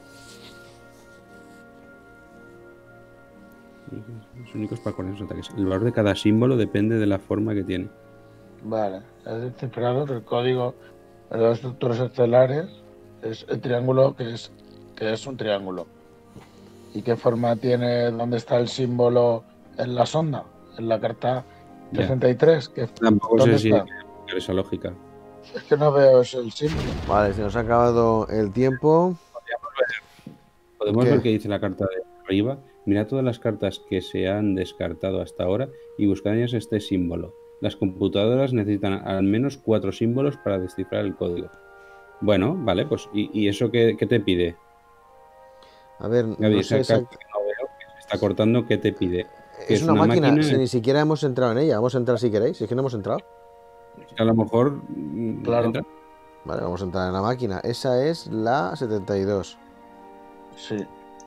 Los únicos para coordinar los ataques. El valor de cada símbolo depende de la forma que tiene. Vale. Es descifrado el código de las estructuras estelares. Es el triángulo que es, que es un triángulo. ¿Y qué forma tiene? ¿Dónde está el símbolo en la sonda? En la carta Ya. sesenta y tres. Que, Tampoco sé ¿Dónde si está? hay que aplicar esa lógica. Es que no veo ese el símbolo. Vale, se nos ha acabado el tiempo. Podemos ¿Qué? ver qué dice la carta de arriba. Mira todas las cartas que se han descartado hasta ahora y buscad en ellas este símbolo. Las computadoras necesitan al menos cuatro símbolos para descifrar el código. Bueno, vale, pues ¿y, y eso qué, qué te pide? A ver, Gaby, no esa sé carta exact- que no veo, que se está cortando, ¿qué te pide? ¿Que Es es una, una máquina, máquina? si ni siquiera hemos entrado en ella. Vamos a entrar si queréis, si es que no hemos entrado. A lo mejor mm, Claro. entra. Vale, vamos a entrar en la máquina. Esa es la setenta y dos. Sí.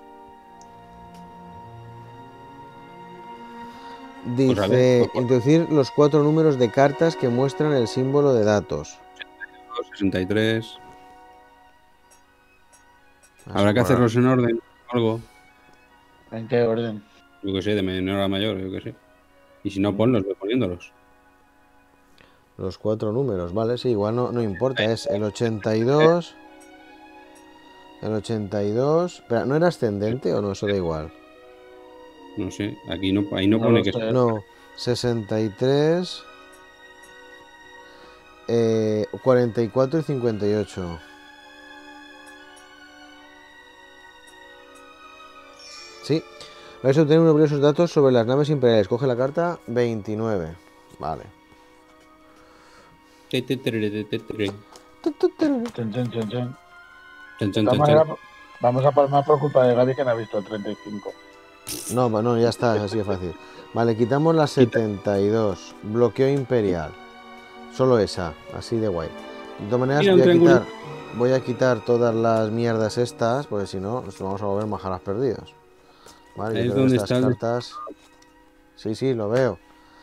Dice, Pues vale, pues- introducir los cuatro números de cartas que muestran el símbolo de datos. sesenta y tres. Así Habrá que por- hacerlos en orden o algo. ¿En qué orden? Yo que sé, de menor a mayor, yo que sé. Y si no, ponlos, voy poniéndolos. Los cuatro números, ¿vale? Sí, igual no, no importa. Es el ochenta y dos. El ochenta y dos. Espera, ¿no era ascendente o no? Eso da igual. No sé, aquí no, ahí no, No pone lo que sé. No, sesenta y tres, eh, cuarenta y cuatro y cincuenta y ocho. Sí. Vais a obtener unos valiosos datos sobre las naves imperiales. Coge la carta veintinueve. Vale. Te, te, tere, te, te, tere. Chan, chan, chan, chan. Chan, chan, De todas chan, maneras, chan. vamos a palmar por culpa de Gaby que no ha visto el treinta y cinco. No, no, ya está, es así de fácil. Vale, quitamos la setenta y dos. Bloqueo imperial. Solo esa, así de guay. De todas maneras, Mira, un voy a triángulo. quitar, voy a quitar todas las mierdas estas, porque si no, nos vamos a volver majaras perdidos. Vale, Ahí yo es creo que donde estas está el- cartas. Sí, sí, lo veo.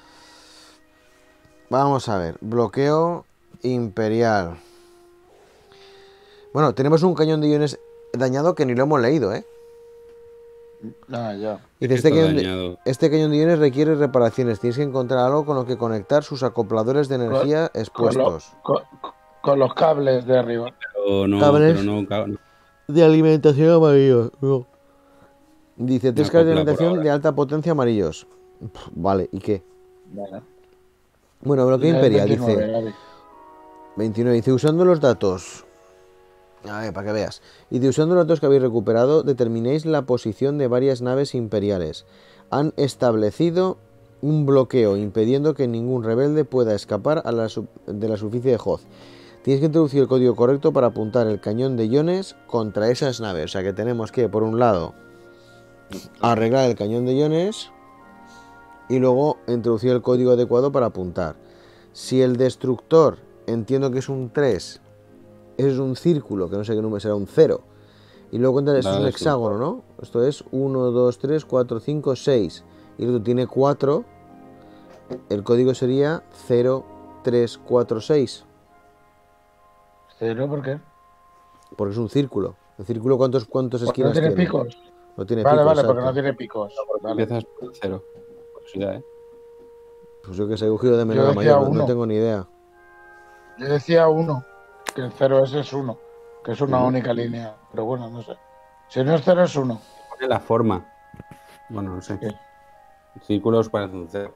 Vamos a ver, bloqueo imperial. Bueno, tenemos un cañón de iones dañado que ni lo hemos leído, ¿eh? Ah, ya. Dice, Está este cañón, de, dañado. este cañón de iones requiere reparaciones. Tienes que encontrar algo con lo que conectar sus acopladores de energía Con, lo- expuestos. con- con los cables de arriba. Pero no, Cables. pero no, ca- no. De alimentación amarillos. No. Dice, tres No cables de acopla por alimentación ahora. de alta potencia amarillos. Pff, vale, ¿y qué? Vale. Bueno, bloqueo Lee el imperial, veintinueve, dice. Gaby. veintinueve, dice, usando los datos. A ver, para que veas. Y de usando los datos que habéis recuperado, determinéis la posición de varias naves imperiales. Han establecido un bloqueo impidiendo que ningún rebelde pueda escapar a la su- de la superficie de Hoth. Tienes que introducir el código correcto para apuntar el cañón de iones contra esas naves. O sea que tenemos que, por un lado, arreglar el cañón de iones y luego introducir el código adecuado para apuntar. Si el destructor, entiendo que es un tres, es un círculo, que no sé qué número será, un cero. Y luego cuenta, esto es un Dale, hexágono, ¿no? Esto es uno, dos, tres, cuatro, cinco, seis. Y el otro tiene cuatro. El código sería cero, tres, cuatro, seis. ¿Cero por qué? Porque es un círculo. ¿El círculo cuántos, cuántos Porque no esquinas tiene tiene? picos. No tiene Vale, picos, vale, porque exacto. no tiene picos. Vale. Empiezas por cero. Curiosidad, ¿eh? Pues yo que sé, he cogido de menor Yo a decía mayor, no, no uno. tengo ni idea. Yo decía uno, que el cero ese es uno, que es una Ujú. única línea. Pero bueno, no sé. Si no es cero, es uno. Pone la forma. Bueno, no sé. ¿Qué? Círculos parece un cero.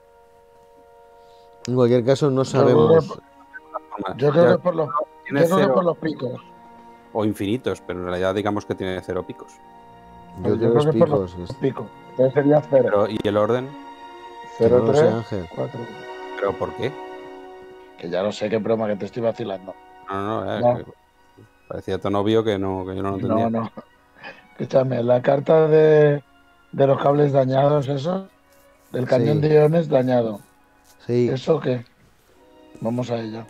En cualquier caso, no Yo creo sabemos. que, Forma. yo creo Ya que por los, tiene yo creo que cero por los picos. o infinitos, pero en realidad digamos que tiene cero picos. Yo Yo creo que es creo que por los picos. picos. Entonces sería cero. Pero, ¿y el orden? Que no cero, lo sé, tres, Ángel. cuatro. ¿Pero por qué? Que ya lo sé, qué broma, que te estoy vacilando. No, no, no. eh, No. que parecía tan obvio que, no, que yo no lo entendía. No, no. Escúchame, la carta de, de los cables dañados, eso, del cañón Sí. de iones dañado. Sí. ¿Eso qué? Vamos a ello.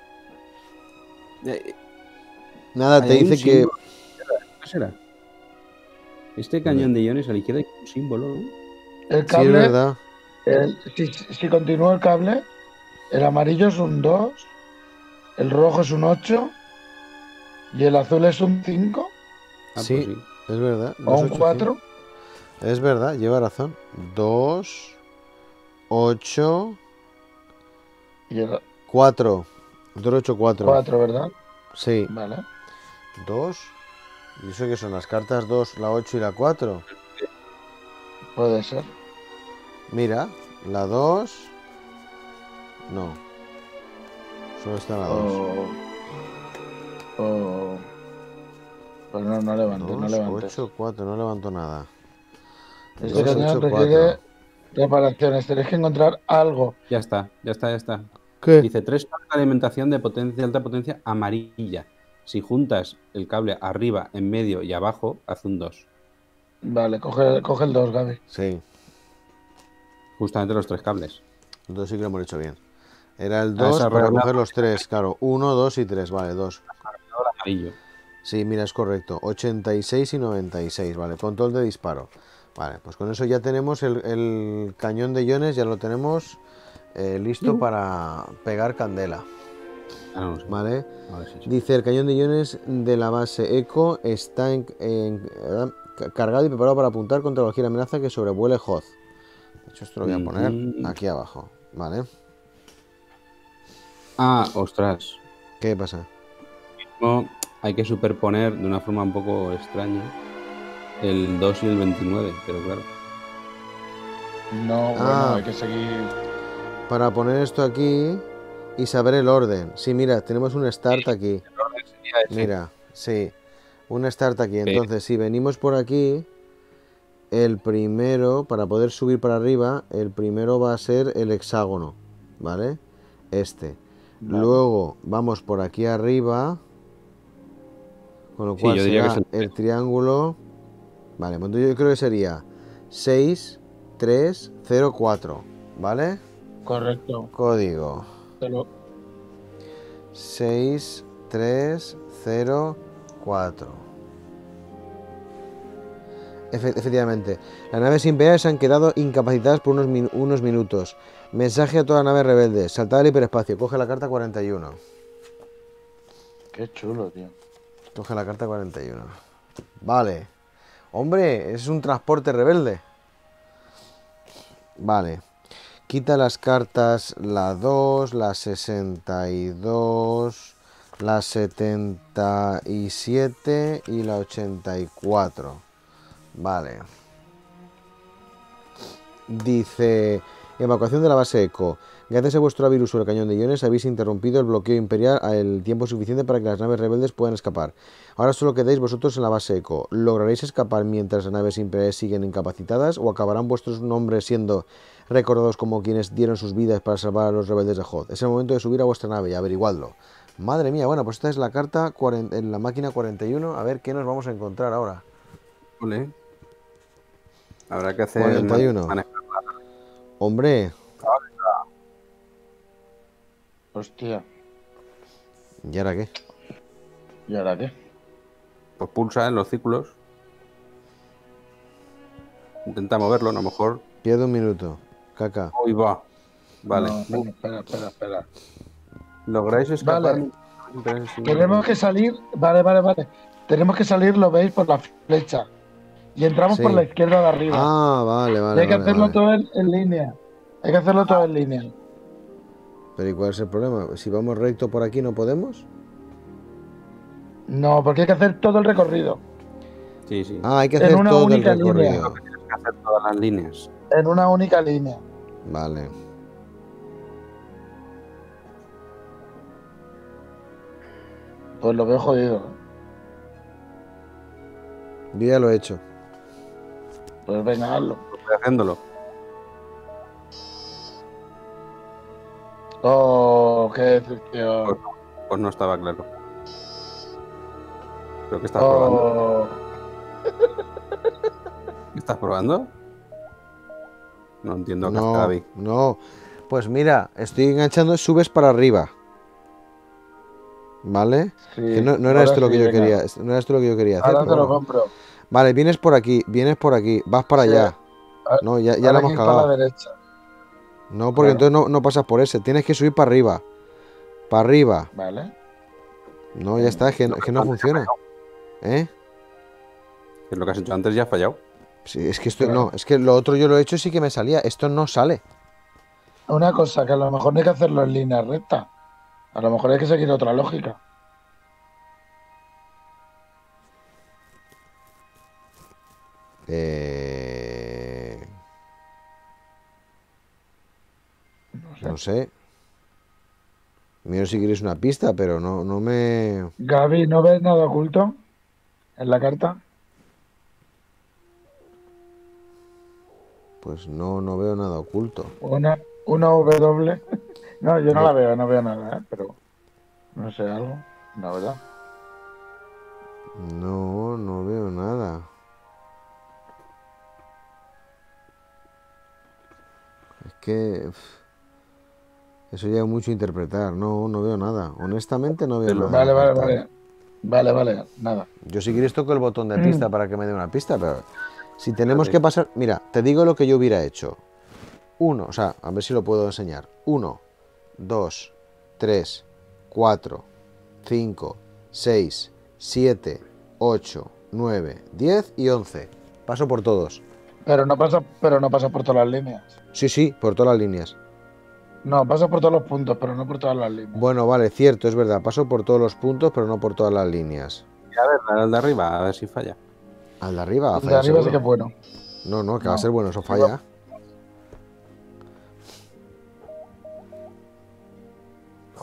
Eh, Nada, te hay un dice que. símbolo. ¿Qué será? Este cañón de iones a la izquierda hay un símbolo, ¿no? El Sí, es cable, verdad. el- si, si continúa el cable, el amarillo es un dos, el rojo es un ocho y el azul es un cinco Ah, Sí, pues sí. es verdad. o un dos, ocho, cuatro. cinco. Es verdad, lleva razón. dos, ocho, Y el cuatro. dos, ocho, cuatro. cuatro, ¿verdad? Sí. Vale. dos. ¿Y eso qué son? Las cartas dos, la ocho y la cuatro. Puede ser. Mira, la dos. No. Solo está la dos. O, o- pues no, no levantes, no dos, levantes. ocho, cuatro. No levanto nada. Este dos, cañón ocho, requiere cuatro. reparaciones. Tenéis que encontrar algo. Ya está, ya está, ya está. ¿Qué? Dice tres cables de alimentación de potencia, alta potencia amarilla. Si juntas el cable arriba, en medio y abajo, hace un dos. Vale, coge, coge el dos, Gaby. Sí. Justamente los tres cables. Entonces sí que lo hemos hecho bien. Era el Ah, dos esa para regla- coger los tres, claro. uno, dos y tres, vale, dos. Ahora amarillo. Sí, mira, es correcto. ochenta y seis y noventa y seis, vale. Control de disparo. Vale, pues con eso ya tenemos el, el cañón de iones, ya lo tenemos eh, listo Yujú. para pegar candela. Ah, no, no sé. Vale. A ver si sí. Dice, el cañón de iones de la base Eco está en- en- eh, ca- cargado y preparado para apuntar contra cualquier amenaza que sobrevuele Hoth. De hecho, esto lo voy a poner Ujú. aquí abajo. Vale. Ah, ostras. ¿Qué pasa? No, hay que superponer de una forma un poco extraña el dos y el veintinueve, pero claro. No, bueno, Ah. hay que seguir. Para poner esto aquí y saber el orden. Sí, mira, tenemos un start aquí. El orden sería ese. Mira, sí, un start aquí. Sí. Entonces, si venimos por aquí, el primero, para poder subir para arriba, el primero va a ser el hexágono, ¿vale? Este. Vale. Luego vamos por aquí arriba, con lo Sí, cual yo diría que será es el- el triángulo. Vale, pues yo creo que sería seis tres cero cuatro, ¿vale? Correcto. Código Te lo- seis tres cero cuatro. Efe- efectivamente, las naves imperiales han quedado incapacitadas por unos, min- unos minutos. Mensaje a todas las naves rebeldes. Saltad al hiperespacio. Coge la carta cuarenta y uno. Qué chulo, tío. Coge la carta cuarenta y uno. Vale. Hombre, es un transporte rebelde. Vale. Quita las cartas la dos, la sesenta y dos, la setenta y siete y la ochenta y cuatro. Vale. Dice, evacuación de la base Eco. Gracias a vuestro hábil uso del cañón de iones habéis interrumpido el bloqueo imperial al tiempo suficiente para que las naves rebeldes puedan escapar. Ahora solo quedáis vosotros en la base Eco. ¿Lograréis escapar mientras las naves imperiales siguen incapacitadas o acabarán vuestros nombres siendo recordados como quienes dieron sus vidas para salvar a los rebeldes de Hoth? Es el momento de subir a vuestra nave y averiguadlo. Madre mía, bueno, pues esta es la carta cuarenta en la máquina cuarenta y uno. A ver qué nos vamos a encontrar ahora. Ole. Habrá que hacer cuarenta y uno. manejar. Hombre, Hostia. ¿y ahora qué? ¿Y ahora qué? Pues pulsa en los círculos. Intenta moverlo, a lo mejor. Pierdo un minuto. Caca. Hoy va. Vale. No, espera, espera, espera, espera. Lográis escapar. Vale. Tenemos que salir. Vale, vale, vale. Tenemos que salir, lo veis, por la flecha. Y entramos Sí. por la izquierda de arriba. Ah, vale, Y vale. hay que vale, hacerlo vale. todo en, en línea. Hay que hacerlo todo en línea. Pero ¿y cuál es el problema? Si vamos recto por aquí, ¿no podemos? No, porque hay que hacer todo el recorrido. Sí, sí. Ah, hay que En hacer una todo el única recorrido. línea. Tienes que hacer todas las líneas. En una única línea. Vale. Pues lo veo jodido. ¿eh? Yo ya lo he hecho. Pues venga, hazlo. Estoy haciéndolo. Oh, qué decepción. Pues no estaba claro. ¿Pero qué estás probando? Oh, ¿Qué estás probando? No entiendo No, Cascavi. no. Pues mira, estoy enganchando, subes para arriba. ¿Vale? sí. Que no, no era Ahora esto lo sí, que yo venga. quería. No era esto lo que yo quería hacer. Ahora pero te lo bueno. compro. Vale, vienes por aquí, vienes por aquí, vas para Sí. allá. Ah, No, ya, ya la Ahora hemos hay que ir para cagado. la derecha. No, porque Claro. entonces no, no pasas por ese. Tienes que subir para arriba. Para arriba. Vale. No, ya está, es que, es que no funciona. ¿Eh? Es lo que has hecho antes ya ha fallado. Sí, es que esto Claro. no, es que lo otro yo lo he hecho y sí que me salía. Esto no sale. Una cosa, que a lo mejor no hay que hacerlo en línea recta. A lo mejor hay que seguir otra lógica. Eh... No sé. No sé. Miro si queréis una pista, pero no, no me... Gaby, ¿no ves nada oculto en la carta? Pues no, no veo nada oculto. Una, una W. No, yo no No. la veo, no veo nada, ¿eh? Pero no sé, algo. La verdad. No, no veo nada. Es que... uf, eso ya es mucho interpretar. No, no veo nada. Honestamente no veo Pero- nada. Vale, vale, Carta. vale. Vale, vale, nada. Yo si quieres toco el botón de Mm. pista para que me dé una pista, pero si tenemos Espérate. que pasar... Mira, te digo lo que yo hubiera hecho. Uno, o sea, a ver si lo puedo enseñar. Uno, dos, tres, cuatro, cinco, seis, siete, ocho, nueve, diez y once. Paso por todos. Pero no pasa, pero no pasa por todas las líneas. Sí, sí, por todas las líneas. No, pasa por todos los puntos, pero no por todas las líneas. Bueno, vale, cierto, es verdad. Paso por todos los puntos, pero no por todas las líneas. Y a ver, dale al de arriba, a ver si falla. Al de arriba, va a El de fallar arriba sí seguro. que es bueno. No, no, que va a No. ser bueno, eso falla.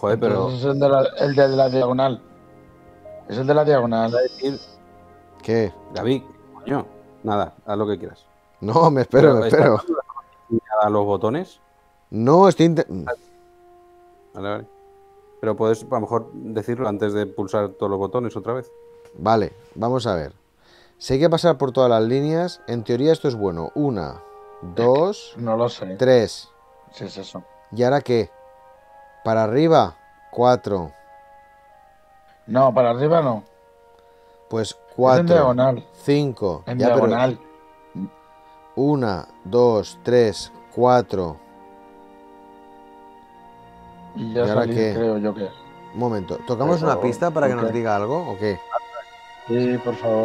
Joder, pero... Entonces es el de, la, el de la diagonal. Es el de la diagonal. decir, ¿Qué? David, coño, nada, haz lo que quieras. No, me espero, Pero, me espero. ¿A los botones? No, estoy... inte- Vale, vale. Pero puedes, a lo mejor, decirlo antes de pulsar todos los botones otra vez. Vale, vamos a ver. Si hay que pasar por todas las líneas, en teoría esto es bueno. Una, dos, No lo sé. tres. Si es eso. ¿Y ahora qué? Para arriba, cuatro. No, para arriba no. Pues Es en cuatro, diagonal. cinco. En Ya, pero diagonal. una, dos, tres, cuatro. Y ya ¿Y ahora salí, qué? creo yo que. Un momento. ¿Tocamos Por una favor, pista para que ¿por nos qué? diga algo o qué? Sí, por favor.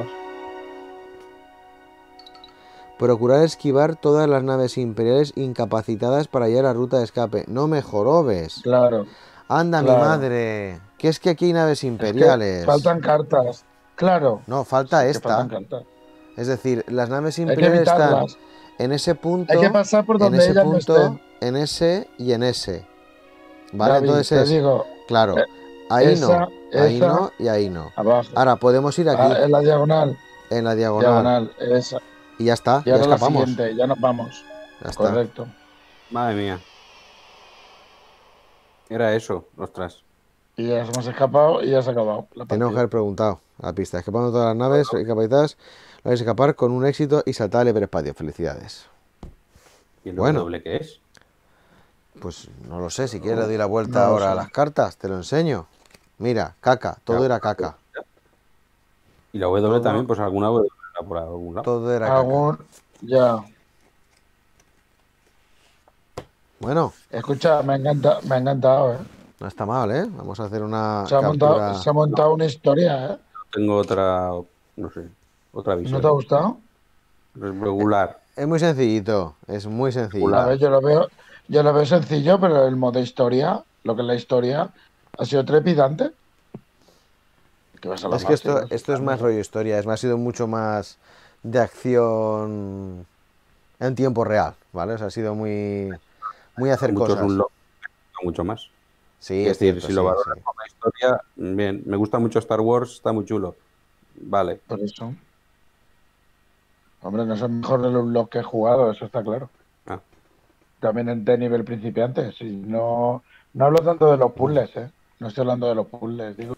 Procurar esquivar todas las naves imperiales incapacitadas para hallar la ruta de escape. No me jorobes. Claro. Anda, mi Claro. madre. Que es que aquí hay naves Es que imperiales. faltan cartas. Claro. No, falta Sí, que esta. faltan cartas. Es decir, las naves Hay que imperiales están evitarlas. en ese punto, Hay que pasar por en donde ese ellas no punto, estén. en ese y en ese. ¿Vale? David, Entonces te es, digo, claro, eh, ahí esa, no, ahí esa, no y ahí no. abajo. Ahora podemos ir aquí, Ah, en la diagonal. en la diagonal, Diagonal, esa. y ya está, Y ya ahora la escapamos. siguiente, ya nos vamos. Ya está. Correcto. Madre mía. Era eso, ostras. Y ya hemos escapado y ya se ha acabado la Tenemos que partida. haber preguntado a la pista. Escapando todas las naves incapacitadas, lo vais a escapar con un éxito y saltar al hiperespacio. Felicidades. ¿Y el Bueno. doble qué es? Pues no lo sé, si quieres le doy la vuelta No lo ahora sé. a las cartas, te lo enseño. Mira, caca, todo Ya. era caca. Y la W Todo- también, pues alguna W era por algún lado. Todo era caca. Algún... Ya. Bueno, Escucha, me ha encantado, me ha encantado, ¿eh? no está mal, ¿eh? Vamos a hacer una Se ha, captura. montado, se ha montado una historia, ¿eh? Tengo otra, no sé, otra ¿No visión. te ha gustado? Regular. Es muy sencillito, es muy A sencillo. ver, yo lo veo, yo lo veo sencillo, pero el modo historia, lo que es la historia, ha sido trepidante. ¿Qué vas a Es que esto, esto es más rollo historia, es más, ha sido mucho más de acción en tiempo real, ¿vale? O sea, ha sido muy, muy hacer Muchos cosas. un lo- mucho más. Sí, es es decir, cierto, si lo sí, valoras sí. por la historia, bien. Me gusta mucho Star Wars, está muy chulo. Vale. Por eso. Hombre, no es el mejor de los blogs que he jugado, eso está claro. Ah. También en de nivel principiante. Si no, no hablo tanto de los puzzles, ¿eh? No estoy hablando de los puzzles. Digo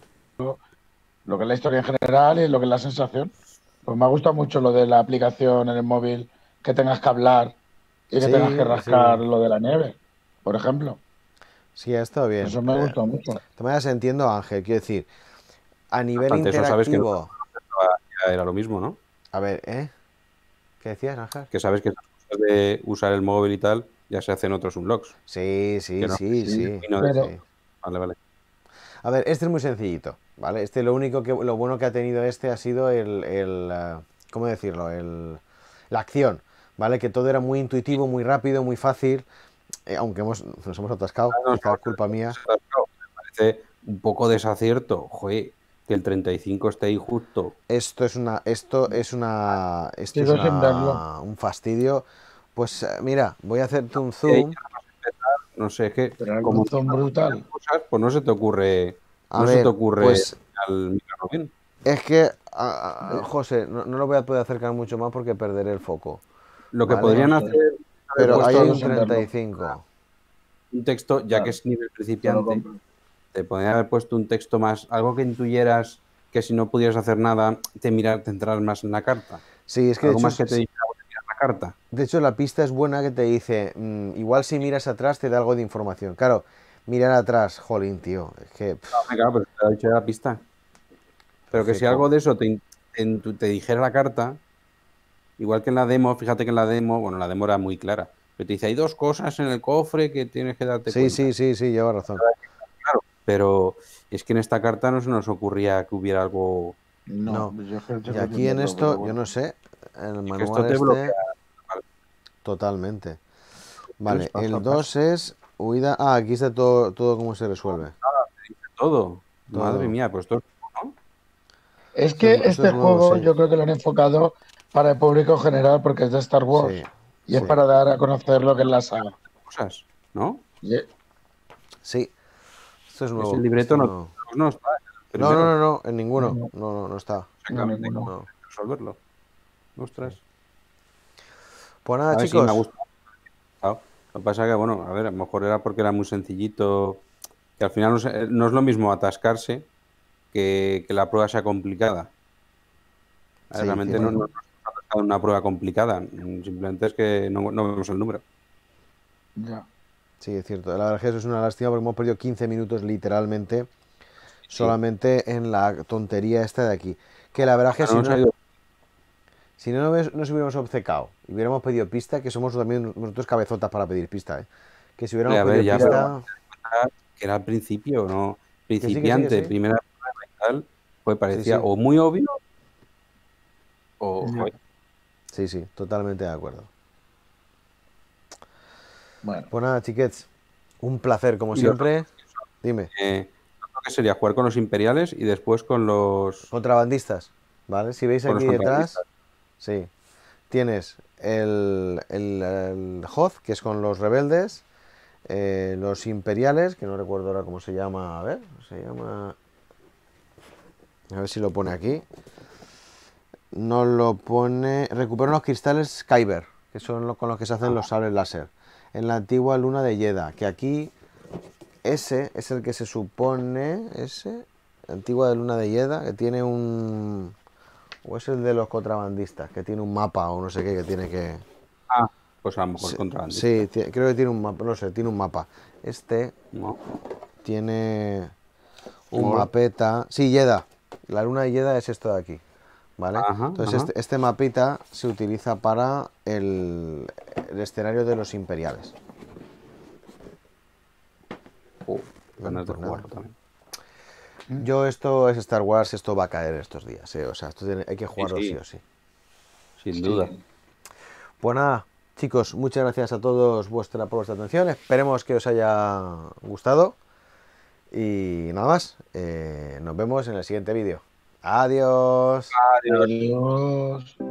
lo que es la historia en general y lo que es la sensación. Pues me ha gustado mucho lo de la aplicación en el móvil, que tengas que hablar y que Sí, tengas que rascar sí. lo de la nieve, por ejemplo. Sí, ha estado bien. Eso me Eh, gustó mucho. De todas maneras entiendo, Ángel, quiero decir, a nivel Bastante, eso sabes que no- interactivo... Ya era lo mismo, ¿no? A ver, ¿eh? ¿Qué decías, Ángel? Que sabes que esas cosas de usar el móvil y tal, ya se hacen otros unlocks. Sí, sí, Que no- sí, sí, sí. y no de- pero- sí. Vale, vale. A ver, este es muy sencillito, ¿vale? Este lo único que, lo bueno que ha tenido este ha sido el, el eh, ¿cómo decirlo? El, la acción, ¿vale? Que todo era muy intuitivo, muy rápido, muy fácil, eh, aunque hemos, nos hemos atascado, no, quizá no, es culpa mía. Me parece un poco desacierto, joder, que el treinta y cinco esté ahí justo. Esto es una, esto es una, esto es Sigo sin una- verlo. un fastidio. Pues eh, mira, voy a hacerte un Y ahí zoom. ya vas a empezar, no sé, es que Pero el como buzón brutal. cosas, pues no se te ocurre, A no ver, se te ocurre pues al micrófono bien. es que, a- a- José, no, no lo voy a poder acercar mucho más porque perderé el foco. Lo que Vale. podrían No sé. hacer, Pero puesto ahí hay algo un sin verlo. treinta y cinco. un texto, ya Claro. que es nivel Te lo principiante, compro. te podrían haber puesto un texto más, algo que intuyeras que si no pudieras hacer nada, te mirar, te entrarás más en la carta. Sí, es que de Algo hecho, más que te dijera, voy a mirar la carta. de hecho la pista es buena que te dice, mm, igual si miras atrás te da algo de información. Claro, mirar atrás, jolín, tío, es que... pff, No, claro, pero te ha dicho ya la pista. Pero que si Fijo. algo de eso te, in- en tu- te dijera la carta, igual que en la demo, fíjate que en la demo, bueno, la demo era muy clara, pero te dice, hay dos cosas en el cofre que tienes que darte sí, cuenta. sí, sí, sí, lleva razón. Pero es que en esta carta no se nos ocurría que hubiera algo... No, No. yo es que Y sigo sin aquí en verlo, esto, pero yo bueno. no sé, en el que manual esto te este, bloquea. totalmente. Vale, paso a el paso. dos es huida... Ah, aquí está todo, todo cómo se resuelve. Todo. Todo. Madre mía, pues esto... ¿no? Es Esto que es- esto este es nuevo, juego sí. yo creo que lo han enfocado para el público general porque es de Star Wars Sí, y es sí. para dar a conocer lo que es la saga. Cosas, ¿no? Y- Sí. Esto es Es nuevo. el libreto esto no, no está. el No, no, primero. no, no, en ninguno. No. No, no, no está. Exactamente. ninguno. No. Resolverlo. Ostras. Pues nada, A ver, sí, me ha chicos. gustado. Claro. Lo que pasa es que, bueno, a ver, a lo mejor era porque era muy sencillito. Que al final no es, no es lo mismo atascarse que, que la prueba sea complicada. A ver, Sí, realmente cierto. no, no nos ha atascado en una prueba complicada. Simplemente es que no, no vemos el número. Ya. Sí, es cierto. La verdad es que eso es una lástima porque hemos perdido quince minutos literalmente Sí. solamente en la tontería esta de aquí. Que la verdad es que No si nos ha no, ido- si no nos nos hubiéramos obcecado y hubiéramos pedido pista, que somos también nosotros cabezotas para pedir pista, ¿eh? Que si hubiéramos a ver, pedido ya, pero pista... que era al principio, ¿no? Que sí, que sí, que Principiante, sí. primera prueba y tal, pues Sí, parecía sí. o muy obvio o, Ya. joder, Sí, sí, totalmente de acuerdo. Bueno, Pues nada, chiquets, un placer como Y los siempre. Dime, eh, creo que sería jugar con los imperiales y después con los, contrabandistas, ¿vale? Si veis con los aquí detrás, contrabandistas. sí, tienes el, el, el Hoth, que es con los rebeldes, eh, los imperiales, que no recuerdo ahora cómo se llama, a ver, se llama... A ver si lo pone aquí. No lo pone... Recupera los cristales Kyber, que son los con los que se hacen los sables láser. En la antigua luna de Yeda, que aquí ese es el que se supone... Ese, antigua de luna de Yeda, que tiene un... O es el de los contrabandistas, que tiene un mapa o no sé qué, que tiene que... Ah, pues a lo mejor Sí, contrabandista. sí, ti- creo que tiene un mapa, no sé, tiene un mapa. Este ¿No? tiene un Mola. mapeta... Sí, Yeda. La luna de Yeda es esto de aquí, ¿vale? Ajá, Entonces ajá. este, este mapita se utiliza para el, el escenario de los imperiales. Uh, Bueno, ganas de pues nada. jugarlo también. Yo esto es Star Wars, esto va a caer estos días, ¿eh? O sea, esto tiene- hay que jugarlo sí, sí. o sí. Sin sí. duda. Pues nada, chicos, muchas gracias a todos vuestra, por vuestra atención. Esperemos que os haya gustado. Y nada más, eh, nos vemos en el siguiente vídeo. Adiós. Adiós. Adiós.